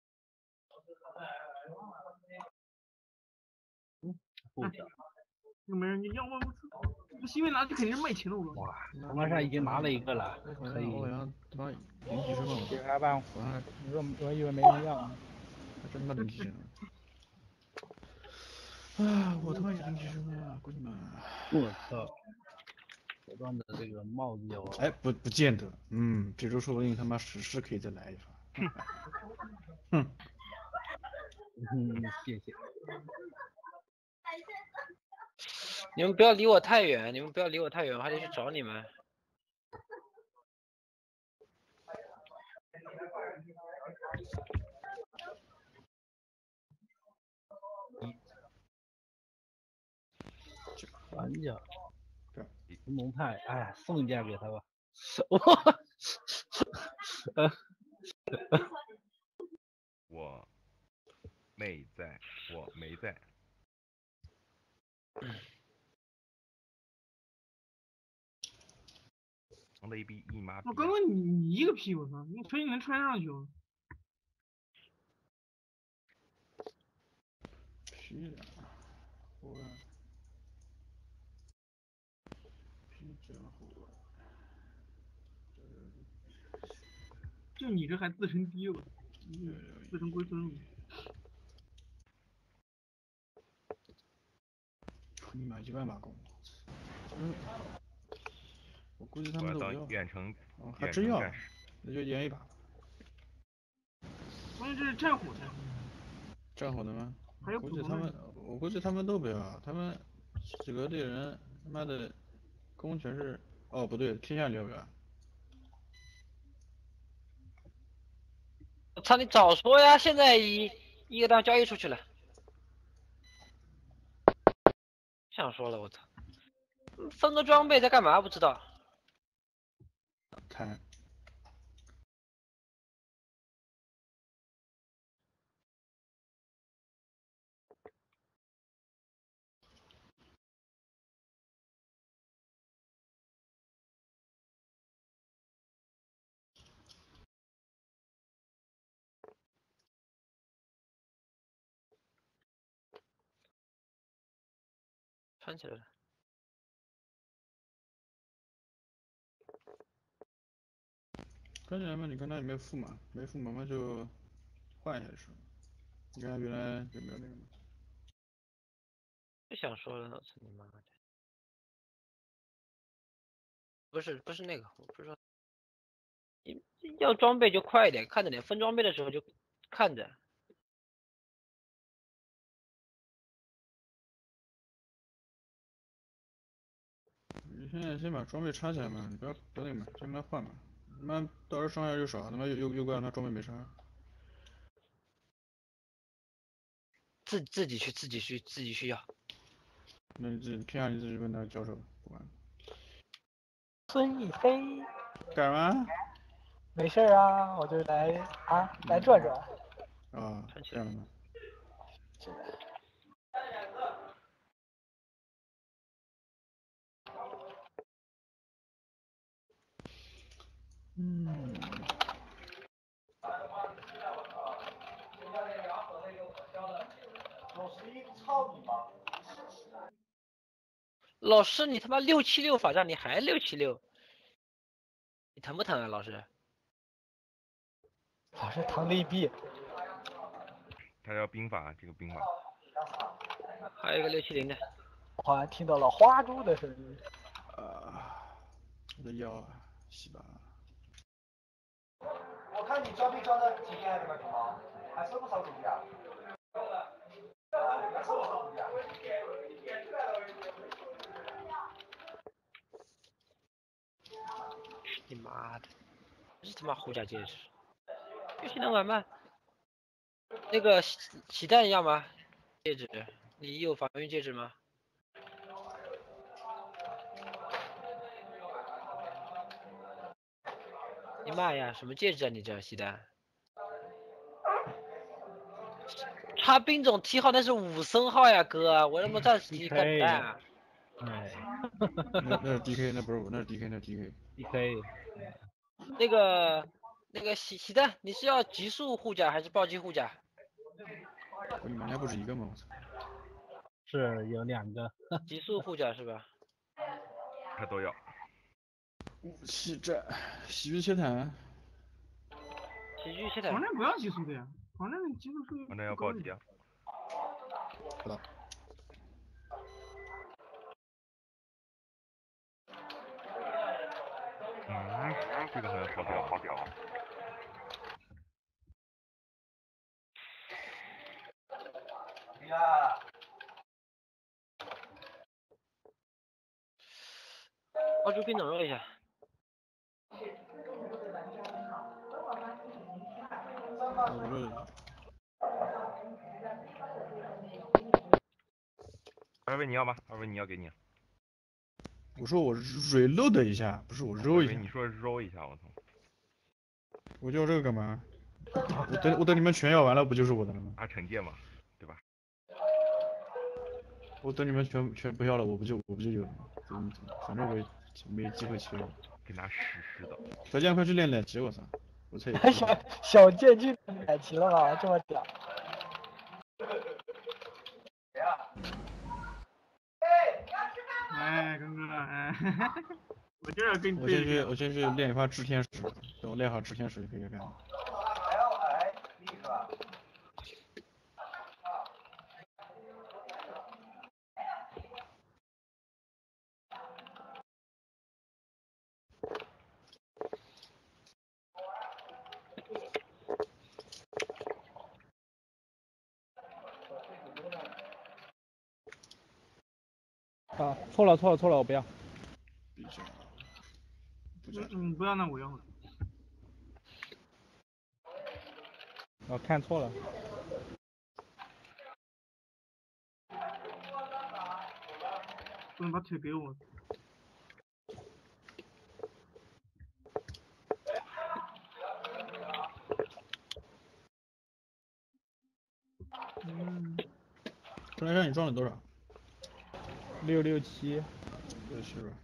嗯，护甲。 又没人要吗？我西面拿去肯定是卖钱的，我哇，唐老师已经拿了一个了，可以。 我好像他妈零几十万， 给他吧， 我还我我以为没人要呢。 还真他妈零几十万。啊，我他妈也零几十万啊，兄弟们！ 我操！手段的这个帽子有。 哎，不不见得，嗯，这周说不定他妈史诗可以再来一发。哼。 嗯，谢谢。 你们不要离我太远，你们不要离我太远，我还得去找你们。 反甲，蒙太，哎，送一件给他吧。 我没在，我没在。雷逼一妈逼！ 我刚刚你你一个屁，我操！你锤你能穿上去吗？ 皮的，我皮真火。 就你这还自称低了，嗯，自称龟孙了。 你买一万把弓，嗯，我估计他们都我不要。 远程， 哦，还真要，那就演一把。 关键这是战火的。 战火的吗？ 还有估计他们，我估计他们都不要，他们几个猎人他妈的弓全是，哦不对，天下你要不要？ 我操，你早说呀！现在一一个单交易出去了。想说了，我操，分个装备在干嘛？不知道。 看。 穿起来了。 穿起来嘛，你看它有没有副码？没副码嘛就换一下就是。你看原来有没有那个？ 不想说了，我操你妈的！不是不是那个，我不是说，你要装备就快一点，看着点，分装备的时候就看着。 你现在先把装备插起来嘛，你不要不要那个嘛，先给他换嘛。他妈到时候伤害又少，他妈又又又怪他装备没杀。 自自己去自己去自己去要。 那你自己偏向你自己问他交手，不管。 孙逸飞。 干嘛？ 没事啊，我就来啊来转转。 啊，这样的吗？ 是的。 嗯。 老十一操你妈！ 老师，你他妈六七六法杖，你还六七六，你疼不疼啊，老师？ 老师疼利弊。 他叫兵法，这个兵法。 还有一个六七零的。 我好像听到了花猪的声音。 啊，我的腰啊，洗吧。 我看你招兵招的几天还是干什么？还收不收徒弟啊？还收不收徒弟啊？ 你妈的，这是他妈护甲戒指，游戏能玩吗？那个喜喜蛋要吗？戒指，你有防御戒指吗？你妈呀，什么戒指啊？你这喜蛋？插兵种 T 号那是武僧号呀，哥，我他妈战士级干蛋啊！ 哎， 那那是 D K， 那不是我，那是 D K， 那是 D K。 D K。 那个那个喜喜蛋，你是要极速护甲还是暴击护甲？ 我你们还不是一个吗？我操！ 是有两个。 极速护甲是吧？ 他都要。 武器战，喜剧切坦。 喜剧切坦。 防战不要极速的呀，防战的极速是。 防战要暴击啊。 知道。 嗯，这个好像好屌，好屌。 呀。 澳洲冰冷热一下。 二位你要吗？二位你要给你。 我说我 reload 一下，不是我揉一下。 你说揉一下，我操！ 我要这个干嘛？我等我等你们全要完了，不就是我的了吗？ 啊，惩戒嘛，对吧？ 我等你们全全不要了，我不就我不就有了吗？反正我也没机会切了。 跟他实施的。 小健快去练练级，我操！我操！ 小小健去练级了吗？这么屌！ 哎，刚哥，哎，我就要跟你我先去，我先去练一发炽天使，等我练好炽天使就可以干。 L I D 是吧？ 啊，错了错了错了，我不要。 嗯，不要那我要了。 我看错了。 不能把腿给我。 嗯。春来山，你装了多少？ 六六七。 六七吧。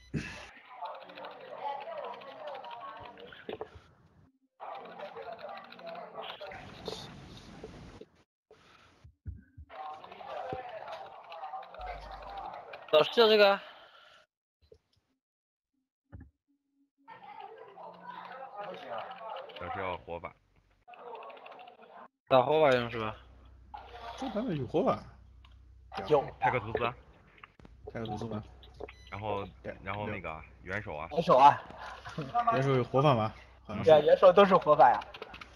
老师这个。 老师要火把。 打火把用是吧？ 这版本有火把。 有。 泰克图斯。 泰克图斯吧。 然后然后那个元首啊。 元首啊。 元首有火把吗？ 对啊，元首都是火把呀。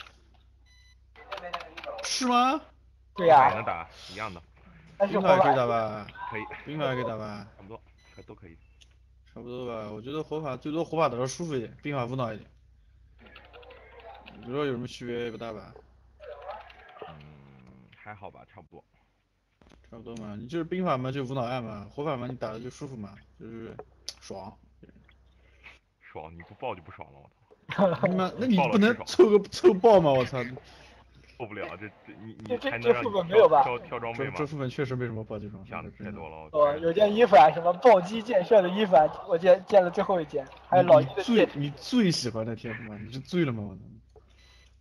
是吗？ 对呀。 也能打一样的。 兵法也可以打吧？ 可以。 兵法也可以打吧？ 差不多，都可以。 差不多吧，我觉得火把最多火把打得舒服一点，兵法无脑一点。你说有什么区别？不大吧？ 嗯，还好吧，差不多。 差不多嘛，你就是兵法嘛，就无脑按嘛；火把嘛，你打的就舒服嘛，就是爽。 爽，你不爆就不爽了，我操！他妈，那你不能凑个凑爆吗？我操！ 受不了，这这你你这才能让这副本没有吧？ 挑挑装备吗？ 这副本确实没什么暴击装， 想的太多了。 哦，有件衣服啊，什么暴击剑射的衣服啊，我见见了最后一件，还有老一的最你最喜欢的天赋吗？你是醉了吗？我操！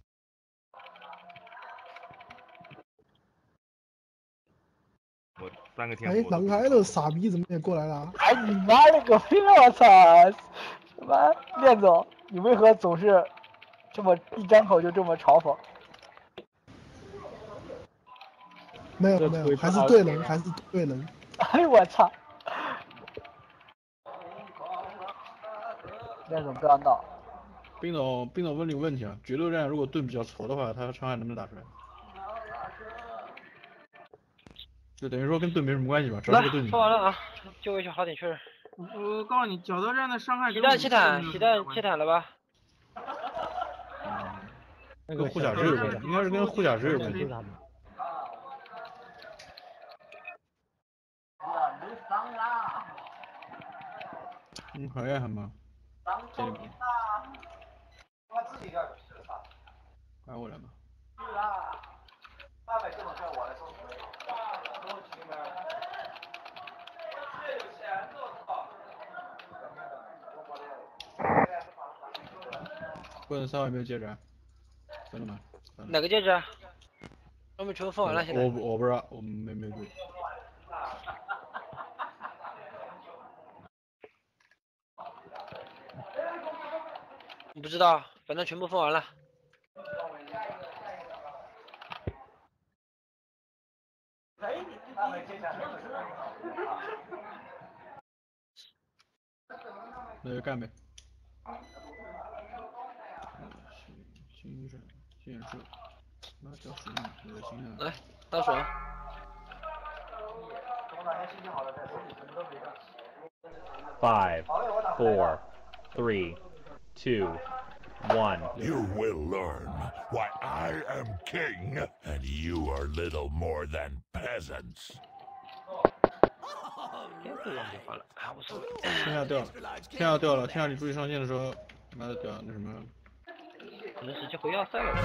我哎，狼开了，傻逼怎么也过来了？ 哎，你妈了个逼！我操！他妈，练总，你为何总是这么一张口就这么嘲讽？ 没有没有，还是对人，还是对人。 哎我操！练总不要闹。 冰总，冰总问你个问题啊，决斗战如果盾比较矬的话，他伤害能不能打出来？就等于说跟盾没什么关系吧，只要是个盾。 说完了啊，就一下好点确认。 我告诉你，角斗战的伤害。 皮蛋切坦，皮蛋切坦了吧？ 那个护甲值有关系，应该是跟护甲值有关系。嗯，好厉害吗？这个。 他自己要有事吧？ 快过来吧。 是啊，八百这种事我来收拾。 棍子三有没有戒指？分了吗？ 哪个戒指啊？我们全部分完了，现在。 我我不知道，我没没注意。 不知道，反正全部分完了。 那就干呗。精神建设，那叫什么恶心啊！ 来，倒水。 Five, four, three, two, one. You will learn why I am king and you are little more than peasants. 天下掉了，天下掉了，天下你注意上线的时候，妈的掉那什么。 可能直接回要塞了。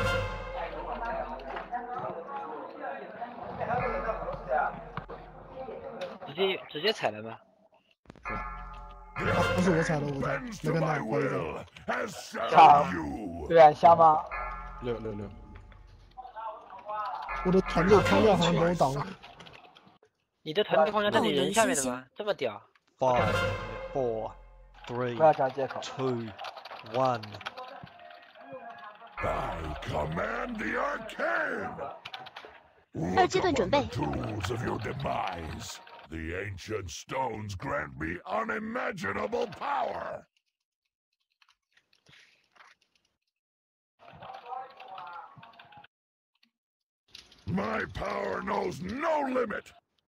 直接直接踩了吗？ 不是我踩的，我踩，没看到，不好意思。 操，对眼瞎吗？ 六六六。 我的团队框架好像把我挡了。 你的团队框架在你人下面的吗？这么屌 ？Five, four, three, two, one. I command the arcane. 二阶段准备。 Tools of your demise. The ancient stones grant me unimaginable power. My power knows no limit.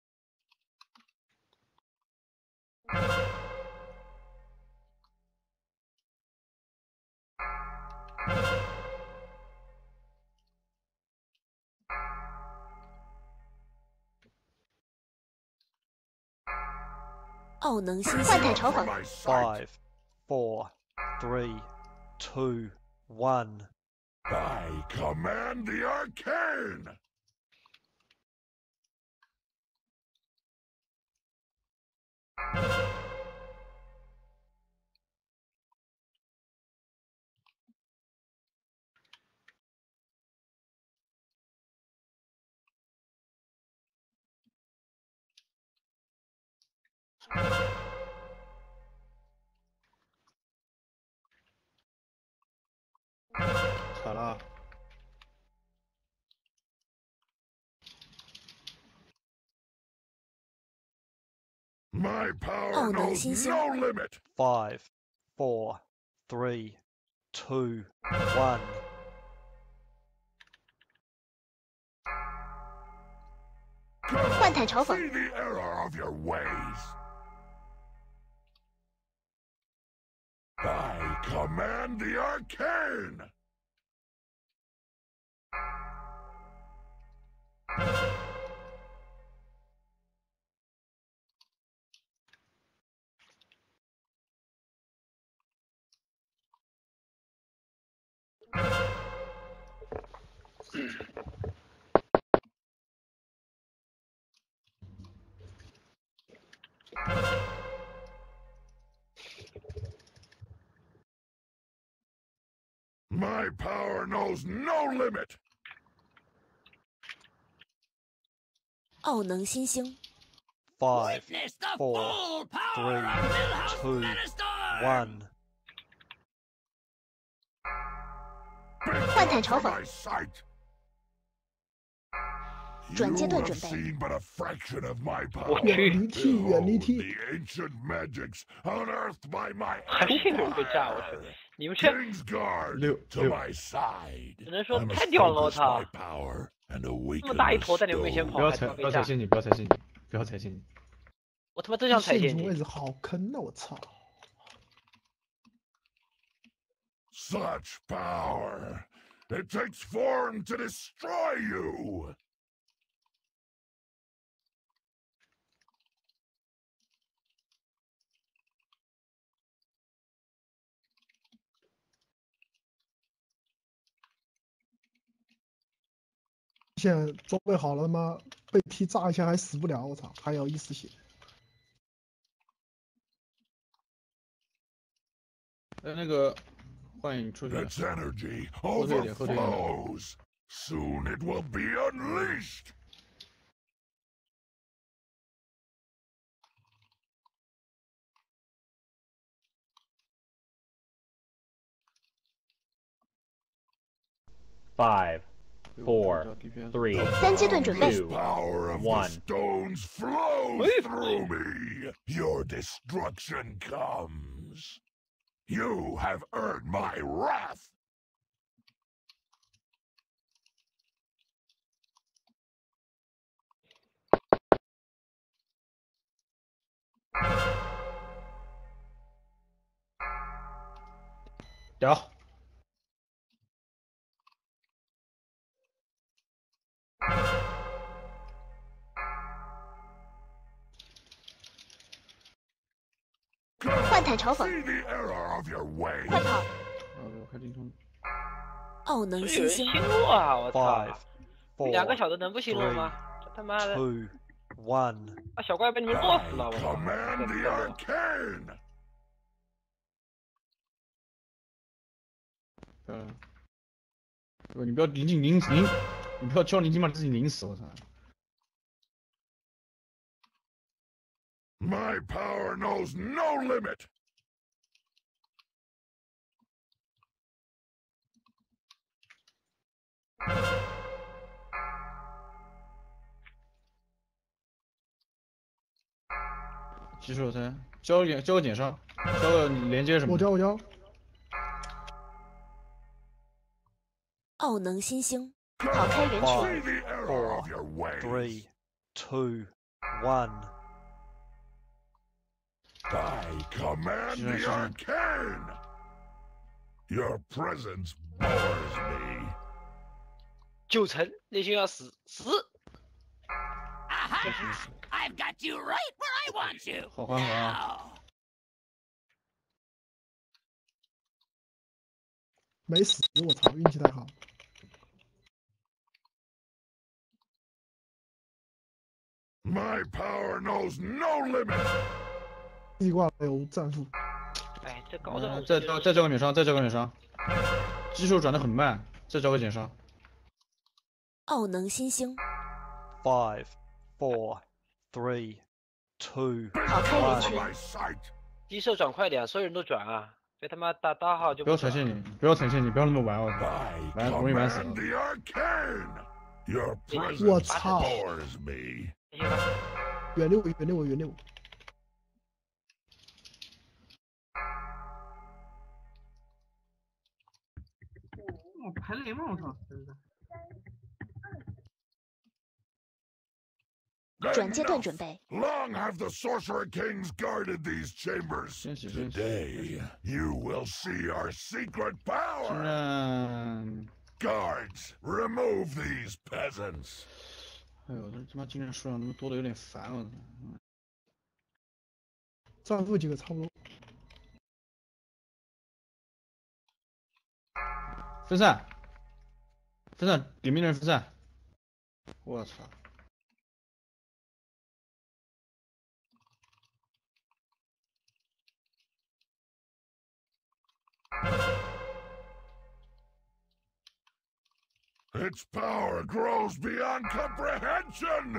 Five, four, three, two, one. I command the arcane. My power knows no limit. Five, four, three, two, one. See the error of your ways. I command the arcane. My power knows no limit. 奥能新星。 Five, four, three, two, one. 换坦嘲讽，转阶段准备。 远离 T， 远离 T。 还是有被炸，我去！你们这六六， 只能说太屌了，我操！这么大一坨在你们面前跑， 不要踩，不要踩陷阱，不要踩陷阱，不要踩陷阱。 我他妈真想踩陷阱。 位置好坑啊！我操！ Such power! It takes form to destroy you! 现在装备好了吗？被踢炸一下还死不了，我操，还有一丝血。 呃，那个。 欢迎出去。 Its energy overflows. Soon it will be unleashed. Five, four, three, two, one. Stones flows through me. Your destruction comes. You have earned my wrath! 屌！ 换坦嘲讽，快跑！ 我开精通。 奥能新星。 新路啊！我操！ Four, 两个小的能不新路吗？这他妈的！ two, one. 把小怪被你们落死了！我操！ 嗯，不，你不要临近临临，你不要叫临近把自己临死，我操！ My power knows no limit. 击手三，交点交个减伤，交个连接什么？ 我交我交。 奥能新星，跑开人群。 Four, three, two, one. I command the arcane. Your presence bores me. 九成内心要死死。 I've got you right where I want you. 好还好啊。 没死，我操，运气太好。 My power knows no limit. 地挂有战术。 哎，这高手。 再交再交个免伤，再交个免伤。击手转得很慢，再交个减伤。 奥能新星。 Five, four, three, two, 跑开人群。 击手转快点，所有人都转啊！别他妈大大号就不要踩陷阱，不要踩陷阱，不要那么玩，我操，玩容易玩死。 我操！远离我，远离我，远离我！ 我排雷吗？我操！真的。 转阶段准备。 Long have the Sorcerer Kings guarded these chambers. Today, you will see our secret power. Guards, remove these peasants. 哎呦，这他妈精神数量他妈多的有点烦了。 战术几个差不多。 分散，分散，点名的人分散。我操！ It Its power grows beyond comprehension!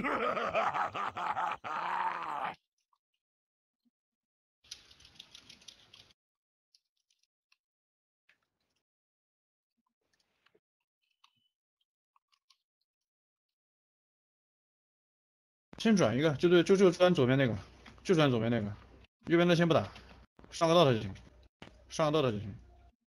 先转一个，就对，就就转左边那个，就转左边那个，右边的先不打，上个道的就行，上个道的就行。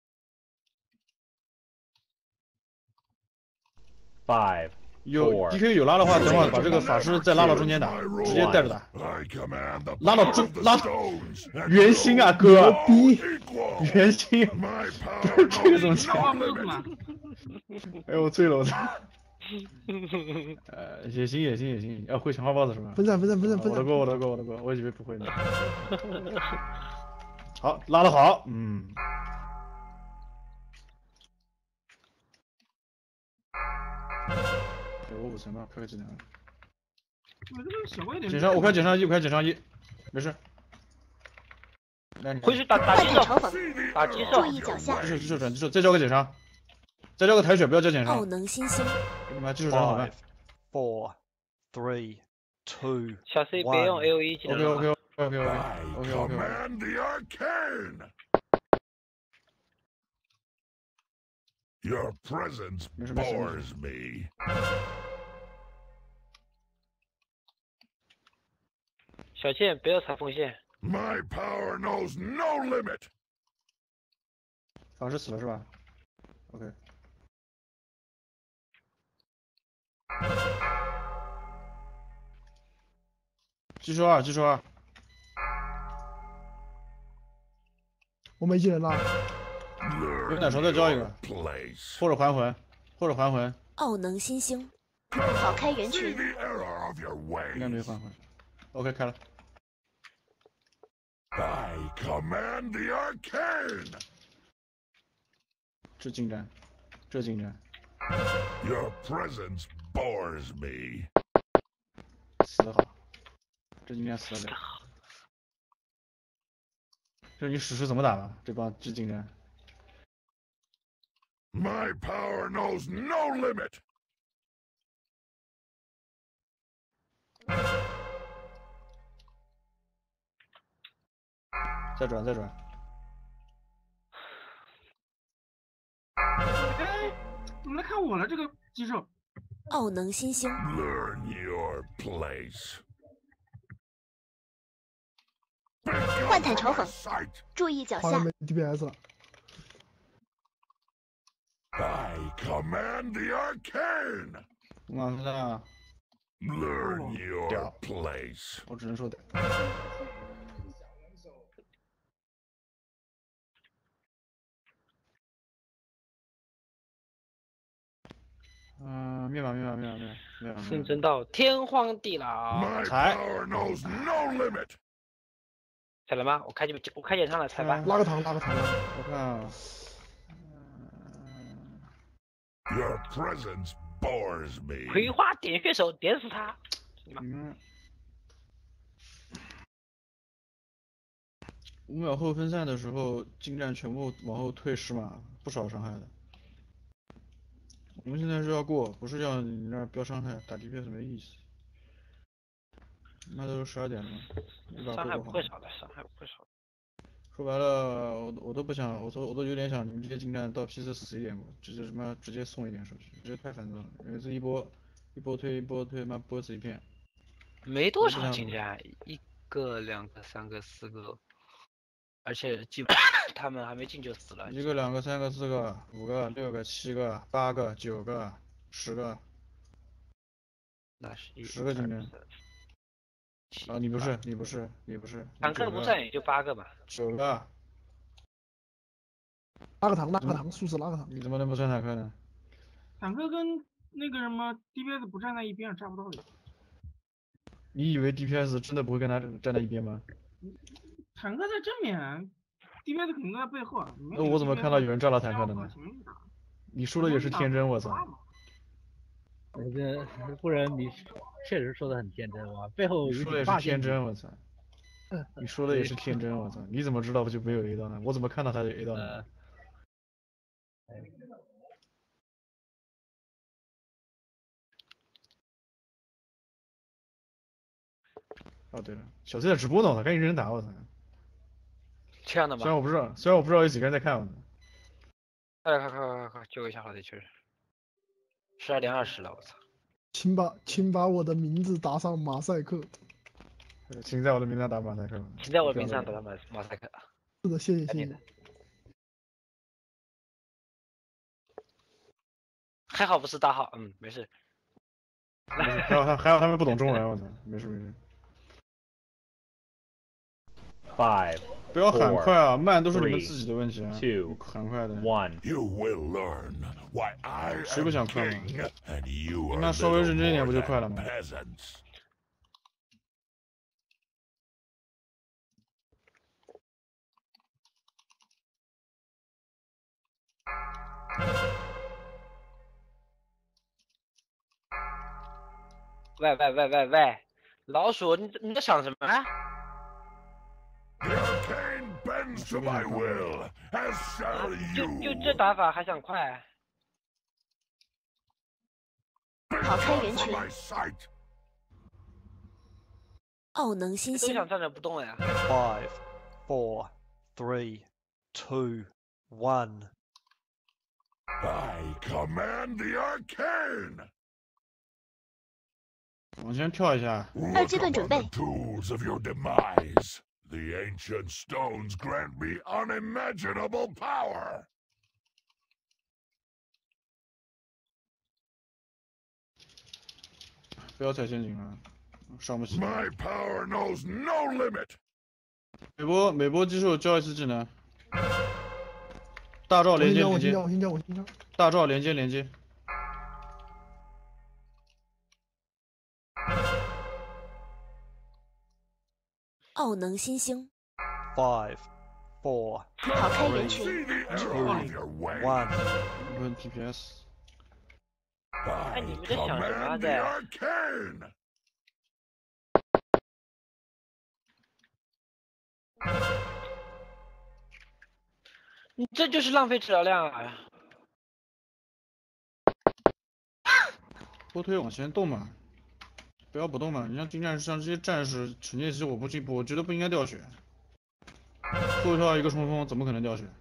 Five. 有 D K 有拉的话，等会儿把这个法师再拉到中间打，直接带着打，拉到中拉圆心啊哥，逼圆心，不是这个东西。哎我醉了我操！呃也行也行也行，要会强化 boss 是吧？ 分散分散分散分散。 我的锅我的锅我的锅，我以为不会呢。好，拉的好，嗯。给我五层吧，开个技能。减伤，我开减伤一，我开减伤一，没事。来，你回去打打击手，打击手， 注意脚下。 击手击手转击手，再交个减伤，再交个抬血，不要交减伤。 奥能新星。 给你们击手转好看。 Four, three, two, 小 C 别用 A O E 技能。 OK OK OK OK OK OK。 Command the arcane. Your presence bores me. 小倩，不要踩锋线。 My power knows no limit. 法师死了是吧 ？OK。击收二，击收二。 我没技能了。 有奶勺再交一个，或者还魂，或者还魂。 奥能新星，好开人群。 应该没还魂。OK 开了。 I command the arcane. 这近战，这近战。 Your presence bores me. 死得好，这近战死得了。这你史诗怎么打的？这帮致敬战。 My power knows no limit. 再转再转。 哎，怎么来看我了？这个击手。 奥能新星。 Learn your place. 幻坦嘲讽，注意脚下。 没 D P S 了。 I command the arcane. 我看看。 Learn your place. 我只能说的。嗯，灭吧灭吧灭吧灭吧灭吧。 圣真道天荒地老。 踩。 踩了吗？我开我开减伤了，踩吧。 拉个糖，拉个糖。 我看。 Your presence bores me. 葵花点穴手，点死他！ 嗯。五秒后分散的时候，近战全部往后退十码，不少伤害的。我们现在是要过，不是要你那儿标伤害，打 D P S 没意思。妈都十二点了， 伤害不会少的，伤害不会少。 说白了，我我都不想，我都我都有点想你们这些近战到 P 四死一点过，直接什么直接送一点手续，这太烦躁了。每次一波一波推一波推，妈波死一片。 没多少近战，一个、两个、三个、四个，而且基本他们还没进就死了。 一个、两个、三个、四个、五个、六个、七个、八个、九个、十个。 那是一十个近战。 啊，你不是，你不是，你不是。 坦克不算也就八个吧。 九个。 拉个糖，拉个糖，数字拉个糖。 你怎么能不算坦克呢？ 坦克跟那个什么 D P S 不站在一边上差不多的。 你以为 D P S 真的不会跟他站在一边吗？ 坦克在正面 ，D P S 肯定在背后啊。 那我怎么看到有人炸到坦克的呢？你说的也是天真，我操！ 我这不然你确实说的很天真哇，背后说的也是天真，我操！你说的也是天真，我操！你怎么知道不就没有 A 到呢？我怎么看到他有 A 到呢？ 哦对了，小 C 在直播呢，我操，赶紧认真打我操！ 这样的吗？ 虽然我不知道，虽然我不知道有几个人在看我呢。 快快快快快快，救一下好的，确实。十二点二十了，我操！ 请把请把我的名字打上马赛克。 请在我的名字上打马赛克。 请在我名字上打上马马赛克。 是的，谢谢谢谢。 还好不是大号，嗯，没事。 还好他还好他们不懂中文，我操，没事没事。 Five. 不要喊快啊，慢都是你们自己的问题啊。 Two. 喊快的。 One. You will learn why I am 谁不想快嘛？ king and you are 那稍微认真一点 little 不就 more 快了 than 吗？ peasants. 喂喂喂喂喂，老鼠，你你在想什么啊？ The arcane bends to my will, as shall 就 you. 就这打法还想快？ 跑开人群， My sight. 奥能新星。 都想站着不动呀。 Five, four, three, two, one. I command the arcane. 往前跳一下。 二阶段准备。 Tools of your demise. The ancient stones grant me unimaginable power. 不要踩陷阱了，上不起。 My power knows no limit. 每波每波击兽交一次技能。大招连接连接。 我先交我先交。 大招连接连接。 奥能新星。 Five, four, 跑开人群。 two, one. 问 T P S。 哎，你们在想什么在？你这就是浪费治疗量啊！ 多推往前动嘛，不要不动嘛。你像近战士像这些战士，惩戒期我不进，我觉得不应该掉血。后跳一个冲锋，怎么可能掉血？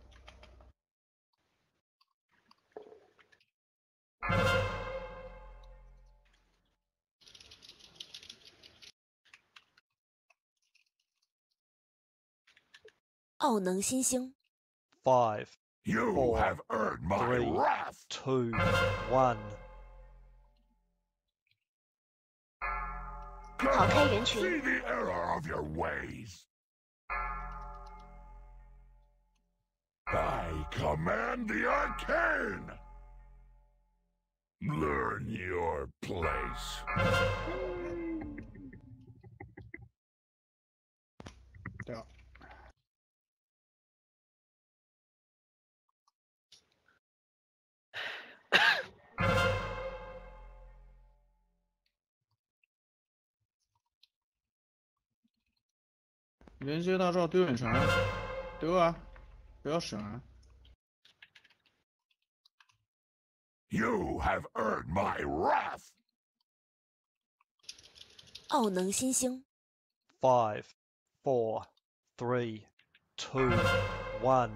奥能新星。 Five, You four, have earned my three, wrath. two, one. 跑开人群。 See the error of your ways. I command the arcane. Learn your place. 掉。连接大招丢远程，丢啊，不要省啊。 You have earned my wrath. 奥能新星。 Five, four, three, two, one.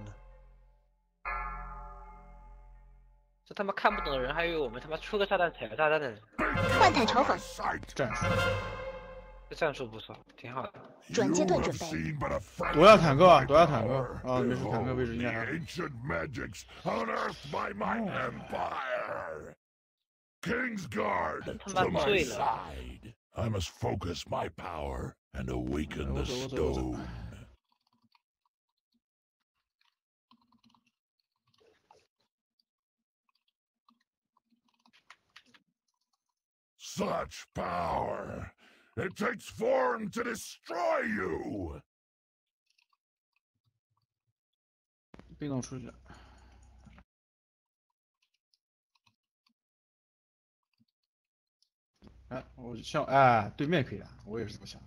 这他妈看不懂的人还以为我们他妈出个炸弹踩个炸弹的人。 换弹嘲讽。 战术。 这战术不错，挺好的。 转阶段准备。 躲下坦克啊，躲下坦克啊，没事，坦克位置应该还。 Ancient magics unearthed by my empire. King's Guard to my side. I must focus my power and awaken the stone. Such power! It takes form to destroy you! 被动出去。哎，我像哎，对面可以的，我也是这么想。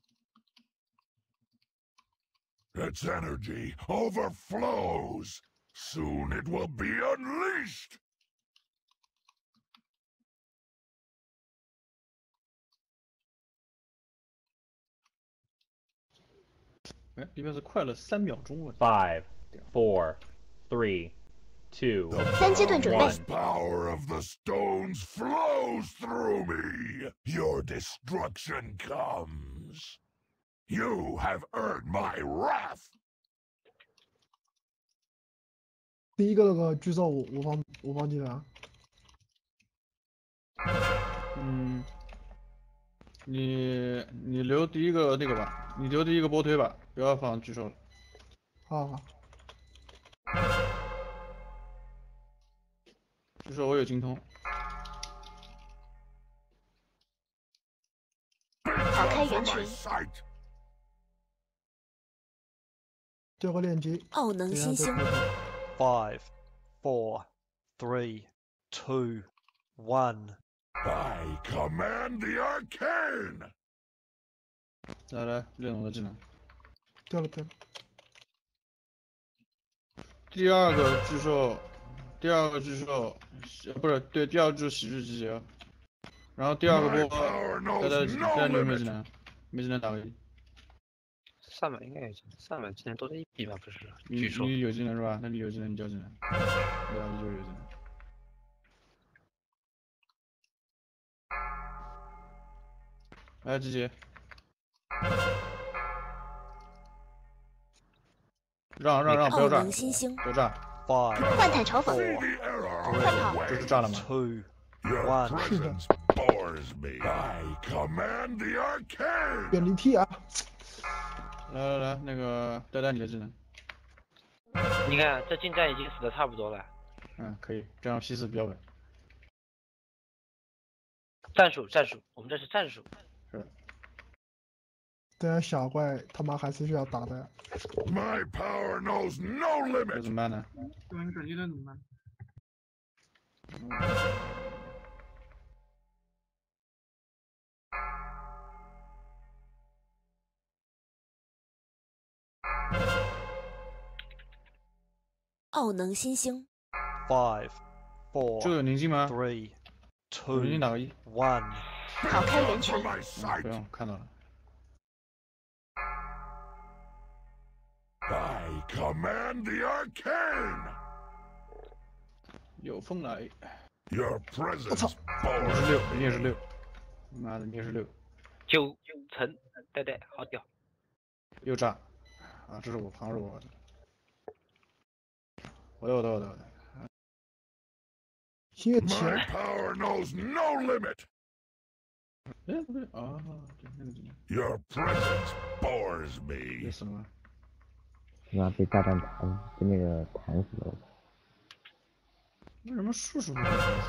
Its energy overflows. Soon it will be unleashed. 哎，里面是快了三秒钟啊。 Five, four, three, two, 三阶段准备。 The power of the stones flows through me. Your destruction comes. You have earned my wrath. 第一个那个举手，我我忘我忘记了啊。 嗯，你你留第一个那个吧，你留第一个波推吧，不要放举手了。 好好。 举手我有精通。 打开人群。 调个链接。 奥能新星。 Five, four, three, two, one. I command the arcane. 来来，练我的技能。 掉了掉了。 第二个巨兽，第二个巨兽，不是对，第二个就是喜剧集结。然后第二个波，大家大家有没有技能？没技能打个一。 上面应该有技能，上面技能都是一比吧，不是？ 你你有技能是吧？那你有技能，你交技能。对啊，你就是有技能。来，集结。让让让，不要炸！不要炸！ Five, 换坦嘲讽，快跑！ 这是炸了吗 two, Your one. presence bores me. I command the arcane. 远离 T 啊！ 来来来，那个带带你的技能。 你看这近战已经死的差不多了。 嗯，可以，这样 P 四比较稳。 战术战术，我们这是战术。 是。 这样小怪他妈还是需要打的。 My power knows no limit. 这怎么办呢？ 对，你转机段怎么办？ 奥能新星。 Five, four, 这个有宁静吗 three, 有宁静 two, 打个一。 one. 跑开人群。 嗯，不用，看到了。 I command the arcane. 有风来。 Your presence 我是六，你也是六。妈的，你也是六。 九层，对对，好屌。 又炸。啊，这是我，好像是我的。我的，我的，我的，我的。 星月起 My power knows no limit. 哎，不对啊，对，那个技能。 Your presence bores me. 这什么？ 他妈被炸弹弹，被那个弹死了。 为什么叔叔会弹死？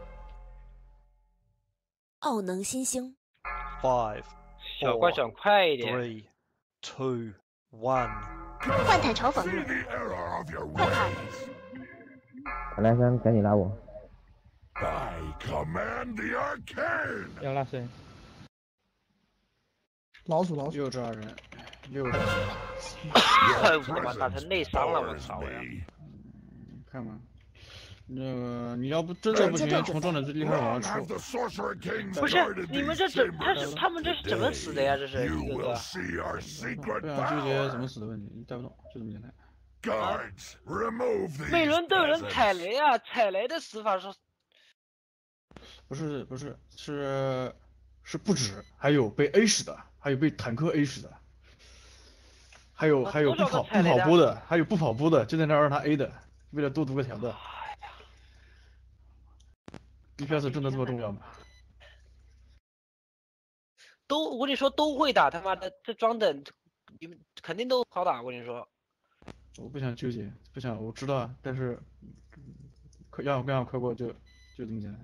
奥能新星。 Five, 小怪转快一点。 three, two, one. 换坦嘲讽，快跑！ 卡莱山，赶紧拉我！ I command the arcane. 要拉谁？ 老鼠老鼠。 又炸人，又炸人。 我他妈打成内伤了，我操呀！ 看嘛，那个你要不真的不行，从重点最厉害往上出。 不是，你们这怎他是他们这是怎么死的呀？这是一个个。 不想纠结怎么死的问题，你带不动，就这么简单。 每轮都有人踩雷啊！踩雷的死法是。 不是不是是是不止，还有被 A 死的，还有被坦克 A 死的，还有还有不跑不跑步的，还有不跑步的，就在那让他 A 的，为了多读个条的。D P S 真的这么重要吗？ 都我跟你说都会打，他妈的这装等，你们肯定都好打，我跟你说。 我不想纠结，不想我知道啊，但是快让我让我快过就就这么简单。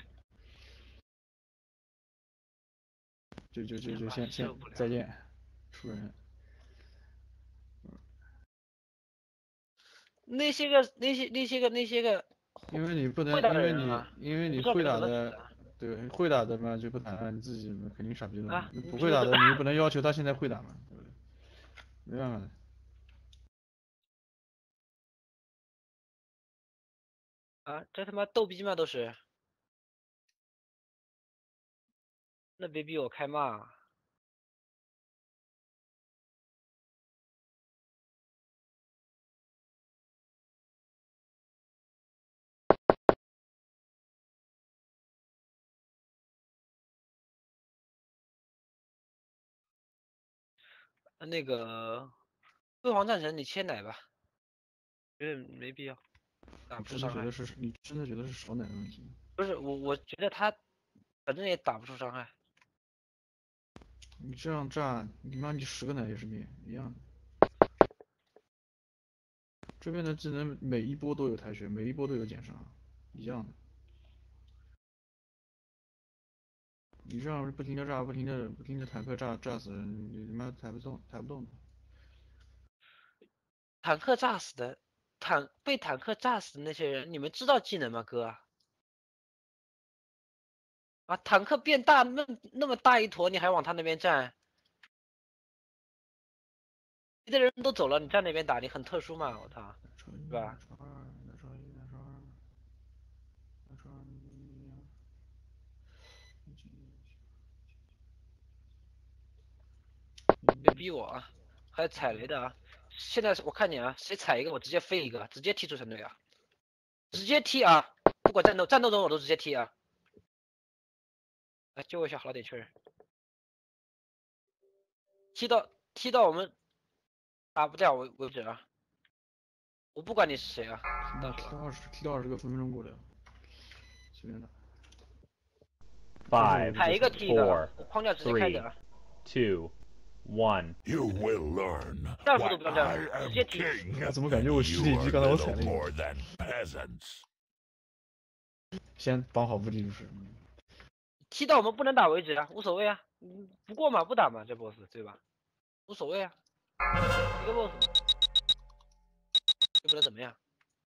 就就就就先先再见，出人。 那些个那些那些个那些个， 因为你不能，因为你因为你会打的，对会打的嘛就不打了，你自己肯定傻逼了。你不会打的你不能要求他现在会打嘛，对不对？没办法的。 啊，这他妈逗逼吗？都是。那别逼我开骂。那个辉煌战神，你切奶吧，觉得没必要，打不出伤害。 真的觉得是你真的觉得是少奶的问题？ 不是我，我觉得他反正也打不出伤害。 你这样炸，你妈你十个奶也是灭一样的。这边的技能每一波都有抬血，每一波都有减伤，一样的。你这样不停的炸，不停的不停的坦克炸炸死人，你他妈抬不动，抬不动的。 坦克炸死的，坦被坦克炸死的那些人，你们知道技能吗，哥？啊，坦克变大那那么大一坨，你还往他那边站？别的人都走了，你站那边打，你很特殊嘛？我操，是吧？别逼我啊！还有踩雷的啊！现在我看你啊，谁踩一个我直接飞一个，直接踢出全队啊！直接踢啊！不管战斗战斗中我都直接踢啊！来救我一下，老点确认。踢到踢到我们打不掉为为止啊！我不管你是谁啊！ 踢到二十，踢到二十个分分钟过了，随便打。 Five, 踩一个踢一个， four, 框架直接开着 two, one. You will learn 战术都不 what 用这 I 样， am 直接踢。 king. 我怎么感觉我实体 You 机 are 刚才我踩 little 了一 more 个？ than peasants. 先绑好物理就是。 踢到我们不能打为止啊，无所谓啊，嗯，不过嘛不打嘛，这 boss 对吧？无所谓啊，一个 boss 嘛，又不能怎么样。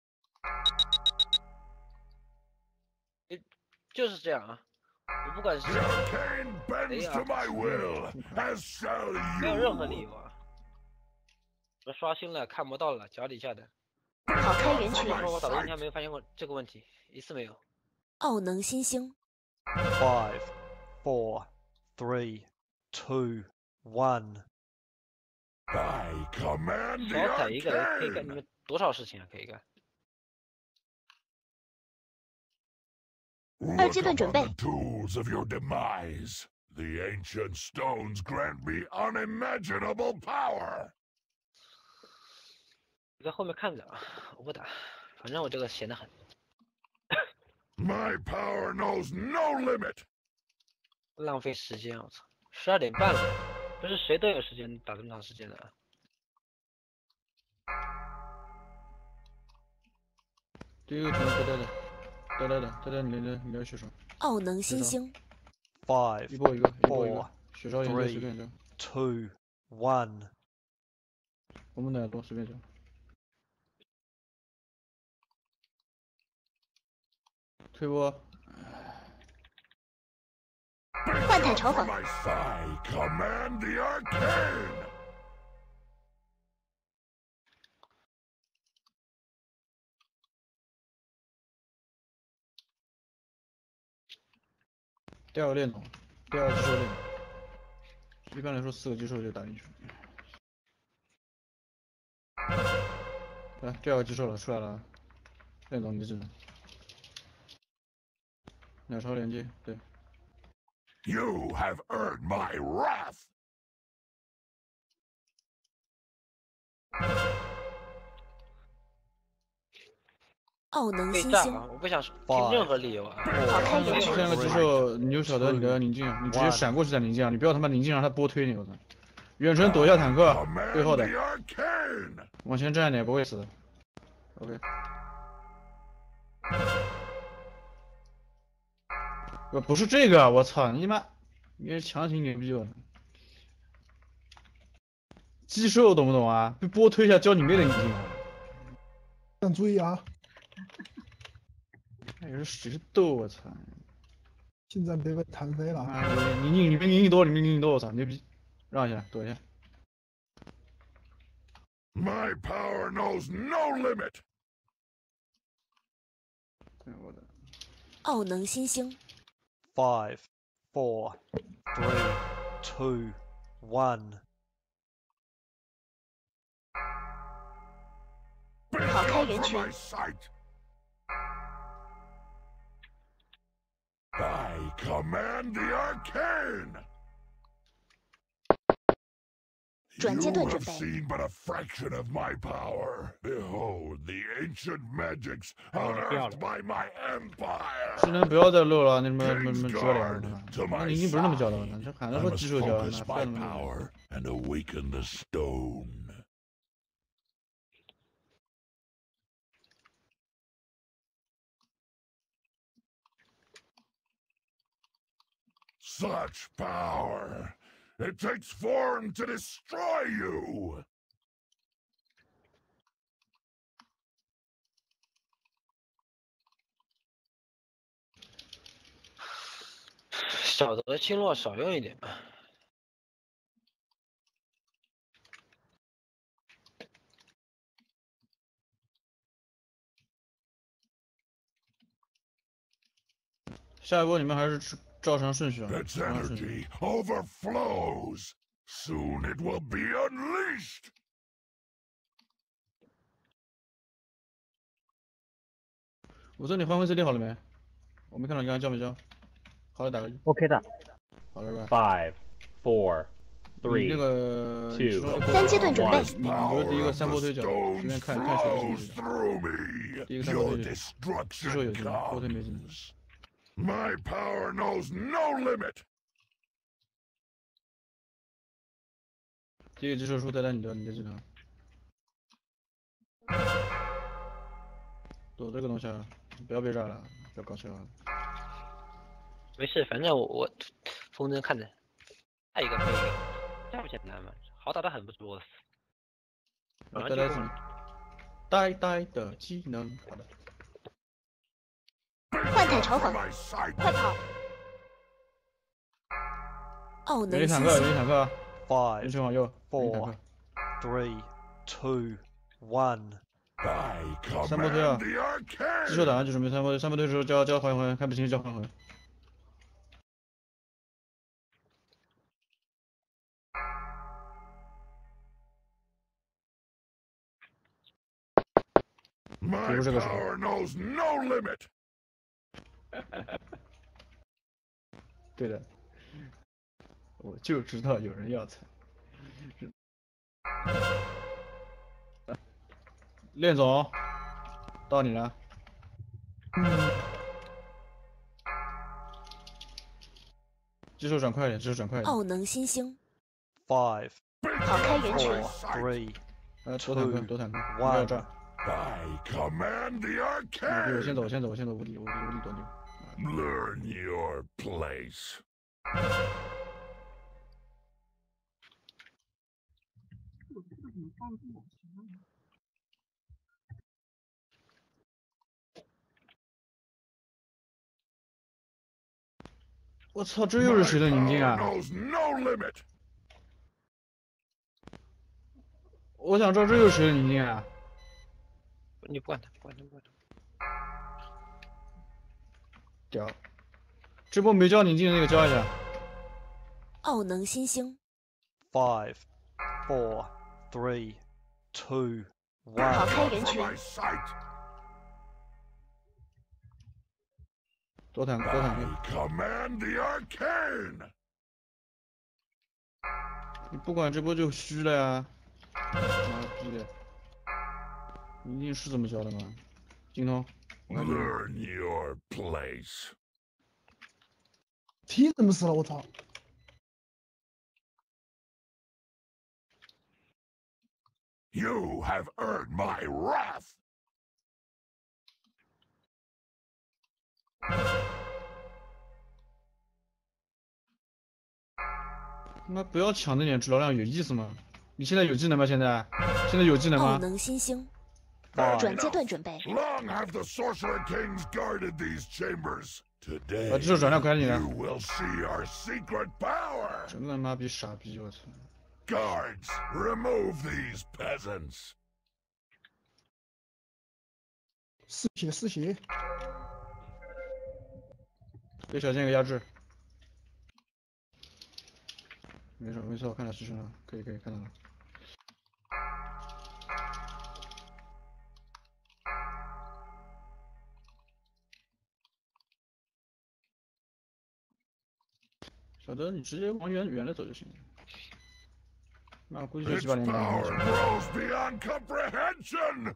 诶，就是这样啊，我不管是谁 Bends 啊 to，my will, as shall 没有任何 you. 理由啊。我刷新了，看不到了，脚底下的。 好开源群， 我打到今天没有发现过这个问题，一次没有。 奥能新星。 Five, four, three, two, one. I command 少 the 踩一个雷可以干你 arcane. 们多少事情啊？可以干。 二 Look 阶段准备 upon the tools of your demise. The ancient stones grant me unimaginable power. 你在后面看着啊，我不打，反正我这个闲得很。 My power knows no limit. 浪费时间，我操！十二点半了，不是谁都有时间打这么长时间的啊。 第一个全是呆呆的，呆呆的，呆呆你连着你连血烧。 奥能新星。 Five, 一波一个，一波一 four, 个，血烧研究随便 three, 交。 two, one. 我们奶多随便交。退波。 换坦嘲讽。 I command the arcane. 第二个链筒，第二个击兽链，一般来说四个击兽就打进去。来，第二个击兽了，出来了，链筒你的技能，鸟巢连接，对。 You have earned my wrath. 奥能新星。 被炸啊！我不想听任何理由啊。 好开源群。 这样的击兽你就晓得你的宁静，你直接闪过去再宁静，你不要他妈宁静让他波推你，我操！远程躲一下坦克，背后的，往前站一点不会死的。OK。不不是这个，我操你妈！你是强行牛逼我。击兽懂不懂啊？被波推一下，教你妹的宁静啊！ 要注意啊！ 哎，这谁是逗我操！ 现在别被弹飞了。 啊！宁静，你们宁静多，你们宁静多，我操，牛逼！让一下，躲一下。 My power knows no limit. 我的。 奥能新星。 Five, four, three, two, one. 跑开人群。 I command the arcane. 转阶段 You 准 have 备。 seen but a fraction of my power. Behold the ancient magics unearthed by my empire. 智能不要再漏了，那什么什么什么 King's 教练 guard 啊， to 那 my 你已经不是那么教的 side. 了，这喊 I 着说 must 基础教， focus 哪 my 费那么 power and awaken the stone. Such power! It takes form to destroy you! 小的青络少用一点。 下一波你们还是照常顺序啊， Its 照常顺序。 energy overflows. Soon it will be unleashed. 我说你换回 C D 好了没？我没看到你刚才交没交？好了，打个一。 OK 的。 好了是吧 ？Five, four, 你 three, 那个 two, 三阶段准备。 你你说第一个三波推脚，随便看看谁进去的。第一个三波推脚，击手有进，后推没进。 My power knows no limit. 第一个击手书带带你的，你的技能。躲这个东西啊，不要被炸了，不要搞笑啊。 没事，反正我我风筝看着，爱一个配一个，这不简单吗？好打的很，不是我。 带带技能，呆呆的技能，好的。 换坦嘲讽，快跑！奥能新人坦克，人星。 坦克， Five, 人群往右， four, three, two, one. 三波推啊！击手打完就准备三波，三波推的时候交交还回，看不清交还回。 My power knows no limit. 对的，我就知道有人要踩。练总，到你了。击手转快一点，击手转快一点。 奥能新星。 Five, 跑开人群。 three, 呃，躲坦克，躲坦克，不要炸。 I command the 我 arcane. 先走，我先走，我先走，无敌，无敌，无敌，躲掉。 Learn your place. 我操，这又是谁的宁静啊？ Knows no limit. 我想知道这又是谁的宁静啊？ 你不管他，不管他，不管他。 屌！这波没交宁静的那个交一下。 奥能新星。 five, four, three, two, 跑 one. 开人群。 躲坦克，躲坦克。 Command the arcane. 你不管这波就虚了呀！妈逼的！宁静是这么教的吗？精通。 Learn your place. 踢怎么死了？我操！ You have earned my wrath. 他妈不要抢那点治疗量，有意思吗？你现在有技能吗？现在？现在有技能吗？ 奥能新星。 转阶段准备。 Long have the sorcerer kings guarded these chambers. Today, 把技术转量给你了。 you will see our secret power. 真他妈逼傻逼，我操！ Guards, remove these peasants. 嗜血，嗜血。 对小剑有压制。没错没错，看到师兄了，可以可以看到了。小德，你直接往远远了走就行了。那估计就 Its 几百年 power grows beyond comprehension!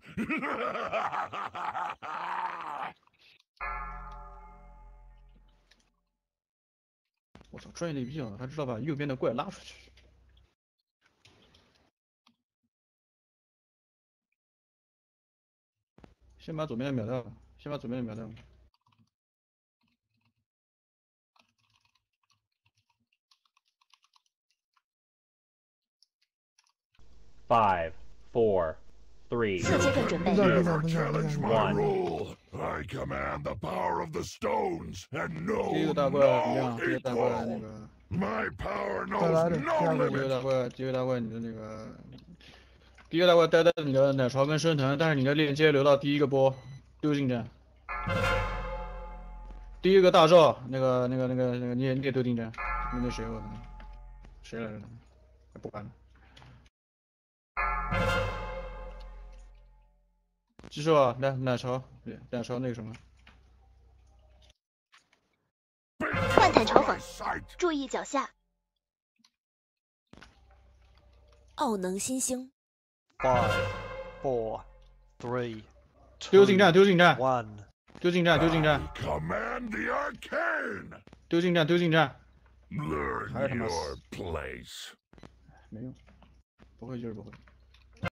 我操，专业力比较，他知道把右边的怪拉出去。先把左边的秒掉吧，先把左边的秒掉吧。 Five, four, three, 四阶段准备。 Never challenge my rule. I command the power of the stones, and no, 第一个大怪一 no 样，第一个大怪那 equal. 个 My power 再来 knows 点，第 no 二个第一个 limit. 大怪，第一个大怪，你的那个，第一个大怪待在你的奶巢跟升腾，但是你的链接留到第一个波丢进站。第一个大招，那个那个那个那个你也你也丢进站，那那谁我操，谁来着？不管了。继续啊，来奶巢，奶巢那个什么。 幻坦嘲讽，注意脚下。奥能新星。 Five, four, three, 丢进站，丢进站 one. 丢进站，丢进站。 Command the arcane. 丢进站，丢进站。 Learn 还是他妈 your place. 没用，不会就是不会。